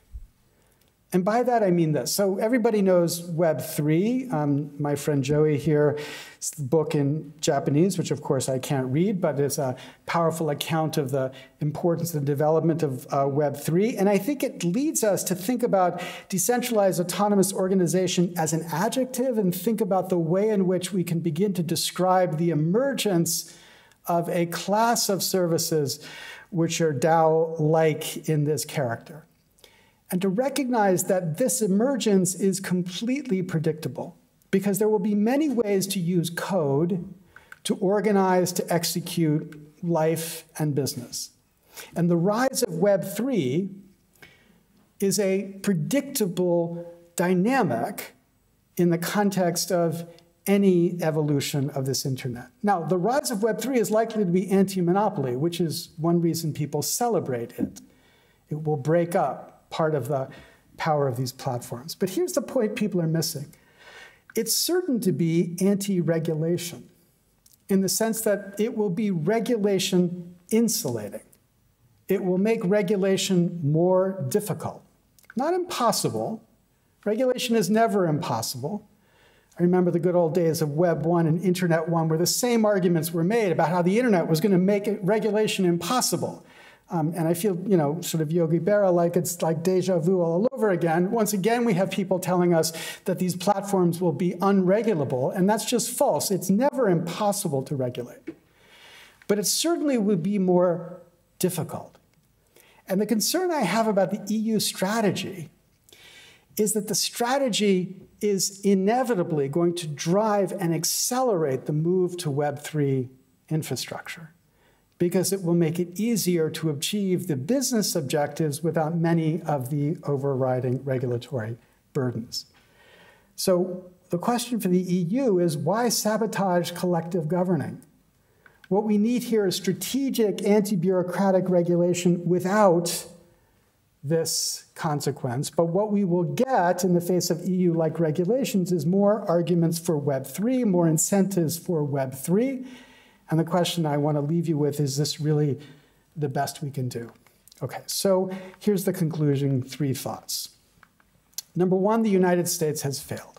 And by that, I mean this. So everybody knows Web three. Um, my friend Joey here, it's the book in Japanese, which of course I can't read, but it's a powerful account of the importance and development of uh, Web three. And I think it leads us to think about decentralized autonomous organization as an adjective and think about the way in which we can begin to describe the emergence of a class of services which are DAO-like in this character. And to recognize that this emergence is completely predictable because there will be many ways to use code to organize, to execute life and business. And the rise of Web three is a predictable dynamic in the context of any evolution of this internet. Now, the rise of Web three is likely to be anti-monopoly, which is one reason people celebrate it. It will break up part of the power of these platforms. But here's the point people are missing. It's certain to be anti-regulation in the sense that it will be regulation insulating. It will make regulation more difficult. Not impossible. Regulation is never impossible. I remember the good old days of Web one and Internet one where the same arguments were made about how the internet was going to make it, regulation impossible. Um, and I feel, you know, sort of Yogi Berra, like it's like deja vu all over again. Once again, we have people telling us that these platforms will be unregulable, and that's just false. It's never impossible to regulate. But it certainly would be more difficult. And the concern I have about the E U strategy is that the strategy is inevitably going to drive and accelerate the move to Web three infrastructure, because it will make it easier to achieve the business objectives without many of the overriding regulatory burdens. So the question for the E U is, why sabotage collective governing? What we need here is strategic anti-bureaucratic regulation without this consequence. But what we will get in the face of E U-like regulations is more arguments for Web three, more incentives for Web three. And the question I want to leave you with is, this really the best we can do? Okay, so here's the conclusion, three thoughts. Number one, the United States has failed.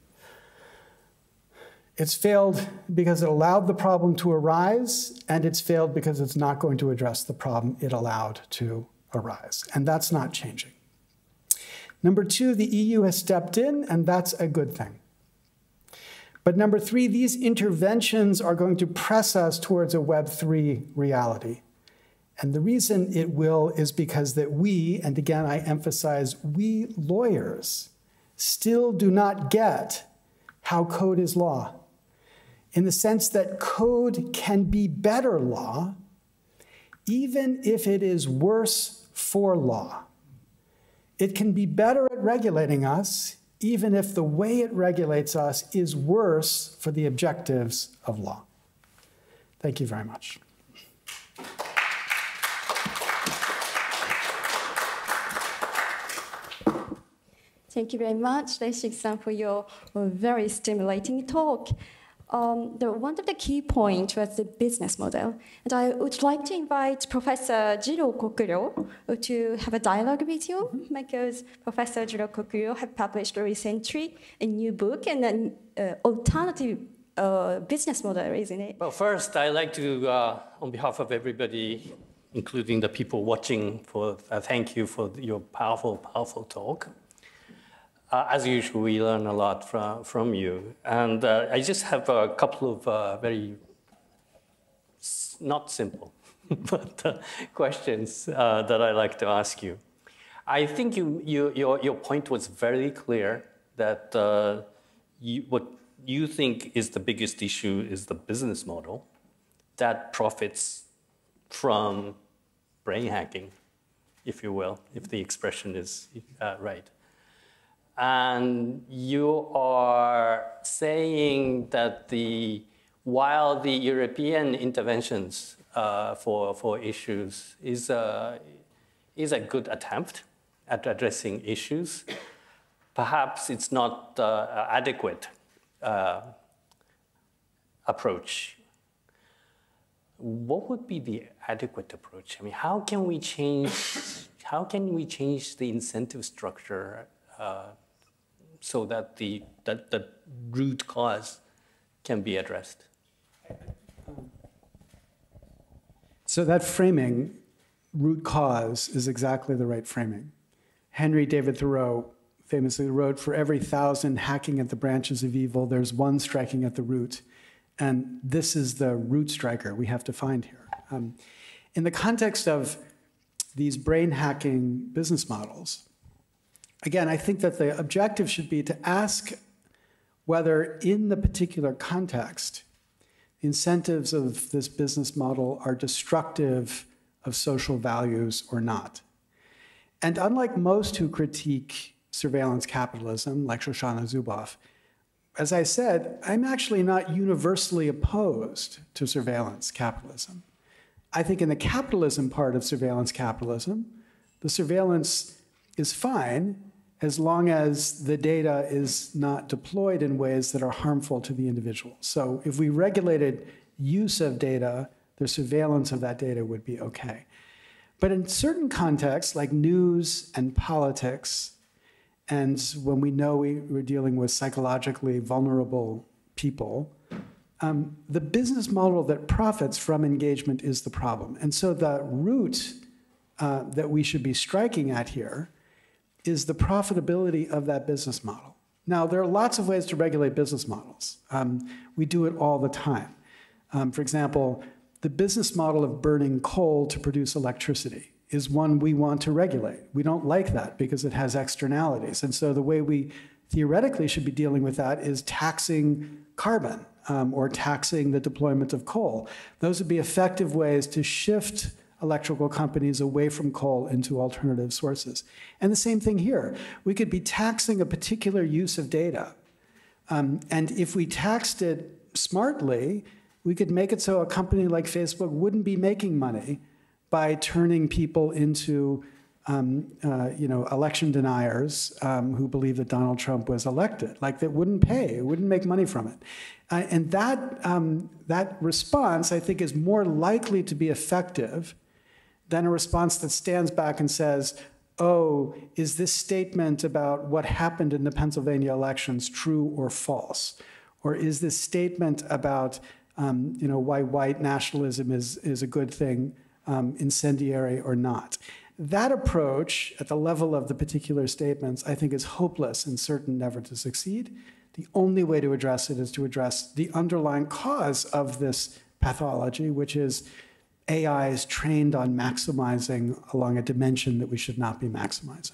It's failed because it allowed the problem to arise, and it's failed because it's not going to address the problem it allowed to arise. And that's not changing. Number two, the E U has stepped in, and that's a good thing. But number three, these interventions are going to press us towards a Web three reality. And the reason it will is because that we, and again I emphasize, we lawyers still do not get how code is law, in the sense that code can be better law even if it is worse for law. It can be better at regulating us even if the way it regulates us is worse for the objectives of law. Thank you very much. Thank you very much, Lei-Shik-san, for your very stimulating talk. Um, the, one of the key points was the business model. And I would like to invite Professor Jiro Kokuryo to have a dialogue with you, mm-hmm. because Professor Jiro Kokuryo have published recently a new book and an uh, alternative uh, business model, isn't it? Well, first, I'd like to, uh, on behalf of everybody, including the people watching, for uh, thank you for your powerful, powerful talk. Uh, as usual, we learn a lot from, from you. And uh, I just have a couple of uh, very, not simple, but uh, questions uh, that I'd like to ask you. I think you, you, your, your point was very clear that uh, you, what you think is the biggest issue is the business model. that profits from brain hacking, if you will, if the expression is uh, right. And you are saying that the while the European interventions uh, for, for issues is a, is a good attempt at addressing issues, perhaps it's not uh, adequate uh, approach. What would be the adequate approach? I mean, how can we change, how can we change the incentive structure uh, so that the, that the root cause can be addressed? So that framing, root cause, is exactly the right framing. Henry David Thoreau famously wrote, "For every thousand hacking at the branches of evil, there's one striking at the root." And this is the root striker we have to find here. Um, in the context of these brain hacking business models, again, I think that the objective should be to ask whether in the particular context, the incentives of this business model are destructive of social values or not. And unlike most who critique surveillance capitalism, like Shoshana Zuboff, as I said, I'm actually not universally opposed to surveillance capitalism. I think in the capitalism part of surveillance capitalism, the surveillance is fine as long as the data is not deployed in ways that are harmful to the individual. So if we regulated use of data, the surveillance of that data would be okay. But in certain contexts, like news and politics, and when we know we, we're dealing with psychologically vulnerable people, um, the business model that profits from engagement is the problem. And so the root uh, that we should be striking at here is the profitability of that business model. Now, there are lots of ways to regulate business models. Um, we do it all the time. Um, for example, the business model of burning coal to produce electricity is one we want to regulate. We don't like that because it has externalities. And so the way we theoretically should be dealing with that is taxing carbon um, or taxing the deployment of coal. Those would be effective ways to shift electrical companies away from coal into alternative sources. And the same thing here. We could be taxing a particular use of data. Um, and if we taxed it smartly, we could make it so a company like Facebook wouldn't be making money by turning people into um, uh, you know, election deniers um, who believe that Donald Trump was elected. Like, that wouldn't pay, it wouldn't make money from it. Uh, and that, um, that response, I think, is more likely to be effective than a response that stands back and says, oh, is this statement about what happened in the Pennsylvania elections true or false? Or is this statement about um, you know, why white nationalism is, is a good thing um, incendiary or not? That approach at the level of the particular statements, I think, is hopeless and certain never to succeed. The only way to address it is to address the underlying cause of this pathology, which is A I is trained on maximizing along a dimension that we should not be maximizing.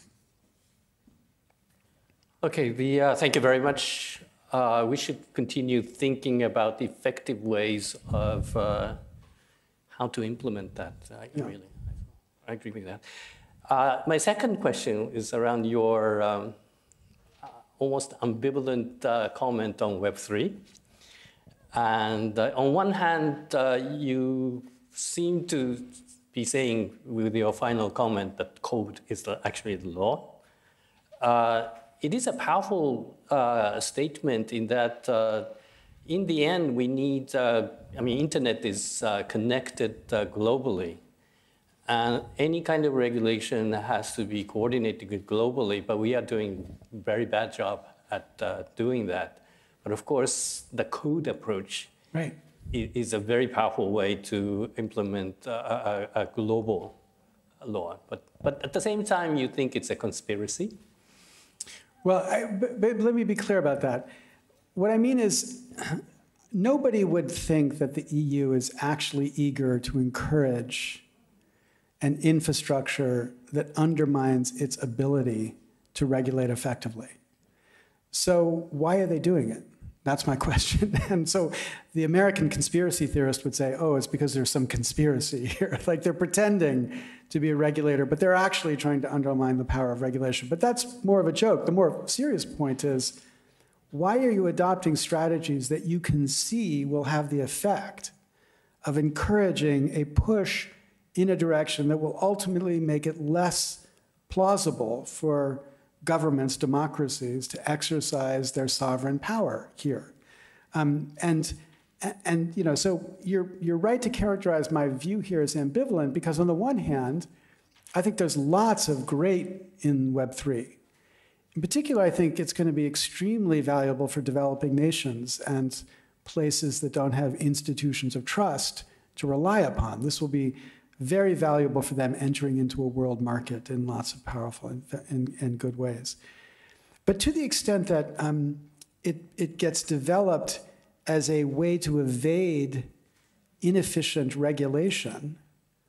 Okay, the, uh, thank you very much. Uh, we should continue thinking about effective ways of uh, how to implement that. I, yeah. Really, I agree with that. Uh, my second question is around your um, uh, almost ambivalent uh, comment on Web three. And uh, on one hand, uh, you seem to be saying with your final comment that code is the, actually the law. Uh, it is a powerful uh, statement in that uh, in the end we need, uh, I mean, internet is uh, connected uh, globally. And any kind of regulation has to be coordinated globally, but we are doing a very bad job at uh, doing that. But of course, the code approach right. is a very powerful way to implement a, a, a global law. But, but at the same time, you think it's a conspiracy? Well, I, but, but let me be clear about that. What I mean is, nobody would think that the E U is actually eager to encourage an infrastructure that undermines its ability to regulate effectively. So why are they doing it? That's my question. And so the American conspiracy theorist would say, oh, it's because there's some conspiracy here. Like they're pretending to be a regulator, but they're actually trying to undermine the power of regulation. But that's more of a joke. The more serious point is, why are you adopting strategies that you can see will have the effect of encouraging a push in a direction that will ultimately make it less plausible for governments, democracies, to exercise their sovereign power here? Um, and, and, you know, so you're, you're right to characterize my view here as ambivalent, because on the one hand, I think there's lots of great in Web three. In particular, I think it's going to be extremely valuable for developing nations and places that don't have institutions of trust to rely upon. This will be very valuable for them entering into a world market in lots of powerful and, and, and good ways. But to the extent that um, it, it gets developed as a way to evade inefficient regulation,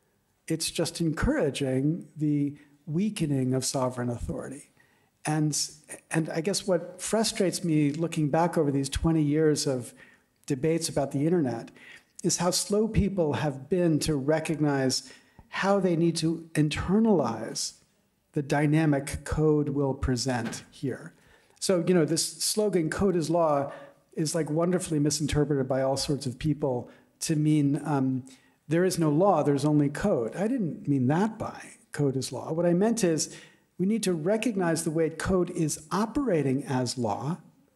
it's just encouraging the weakening of sovereign authority. And, and I guess what frustrates me looking back over these twenty years of debates about the internet is how slow people have been to recognize how they need to internalize the dynamic code will present here. So, you know, this slogan, code is law, is like wonderfully misinterpreted by all sorts of people to mean um, there is no law, there's only code. I didn't mean that by code is law. What I meant is we need to recognize the way code is operating as law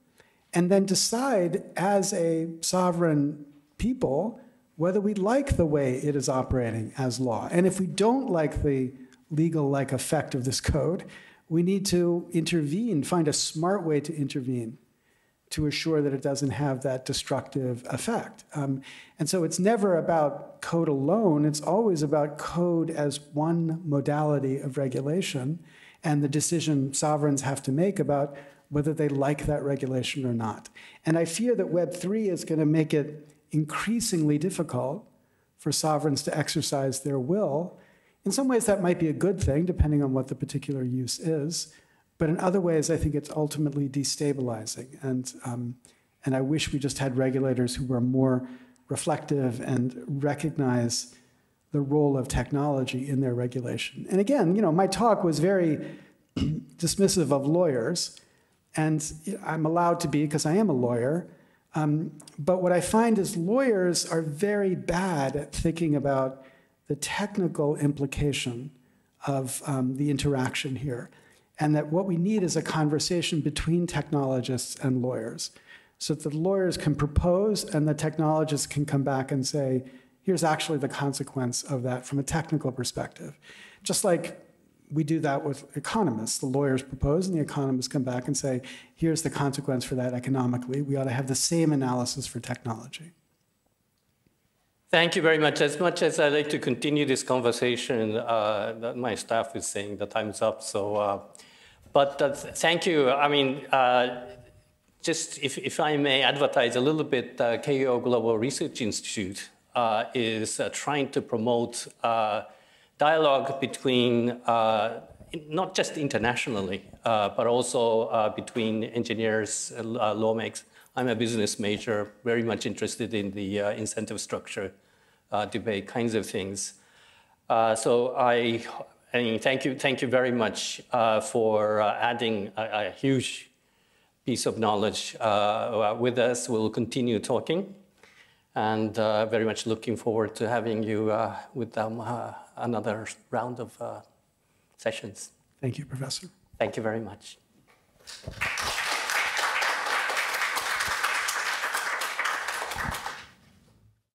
and then decide as a sovereign people whether we like the way it is operating as law. And if we don't like the legal-like effect of this code, we need to intervene, find a smart way to intervene to assure that it doesn't have that destructive effect. Um, and so it's never about code alone, it's always about code as one modality of regulation and the decision sovereigns have to make about whether they like that regulation or not. And I fear that Web three is going to make it increasingly difficult for sovereigns to exercise their will. In some ways, that might be a good thing, depending on what the particular use is. But in other ways, I think it's ultimately destabilizing. And, um, and I wish we just had regulators who were more reflective and recognize the role of technology in their regulation. And again, you know, my talk was very dismissive of lawyers. And I'm allowed to be because I am a lawyer. Um, but what I find is lawyers are very bad at thinking about the technical implication of um, the interaction here. And that what we need is a conversation between technologists and lawyers so that the lawyers can propose and the technologists can come back and say, here's actually the consequence of that from a technical perspective. Just like we do that with economists. The lawyers propose and the economists come back and say, here's the consequence for that economically. We ought to have the same analysis for technology. Thank you very much. As much as I'd like to continue this conversation, uh, my staff is saying the time's up. So, uh, but uh, thank you. I mean, uh, just if, if I may advertise a little bit, uh, K U O Global Research Institute uh, is uh, trying to promote uh, dialogue between, uh, not just internationally, uh, but also uh, between engineers, uh, lawmakers. I'm a business major, very much interested in the uh, incentive structure uh, debate kinds of things. Uh, so I, I mean, thank you, thank you very much uh, for uh, adding a, a huge piece of knowledge uh, with us. We'll continue talking, and uh, very much looking forward to having you uh, with them uh, another round of uh, sessions. Thank you, Professor. Thank you very much.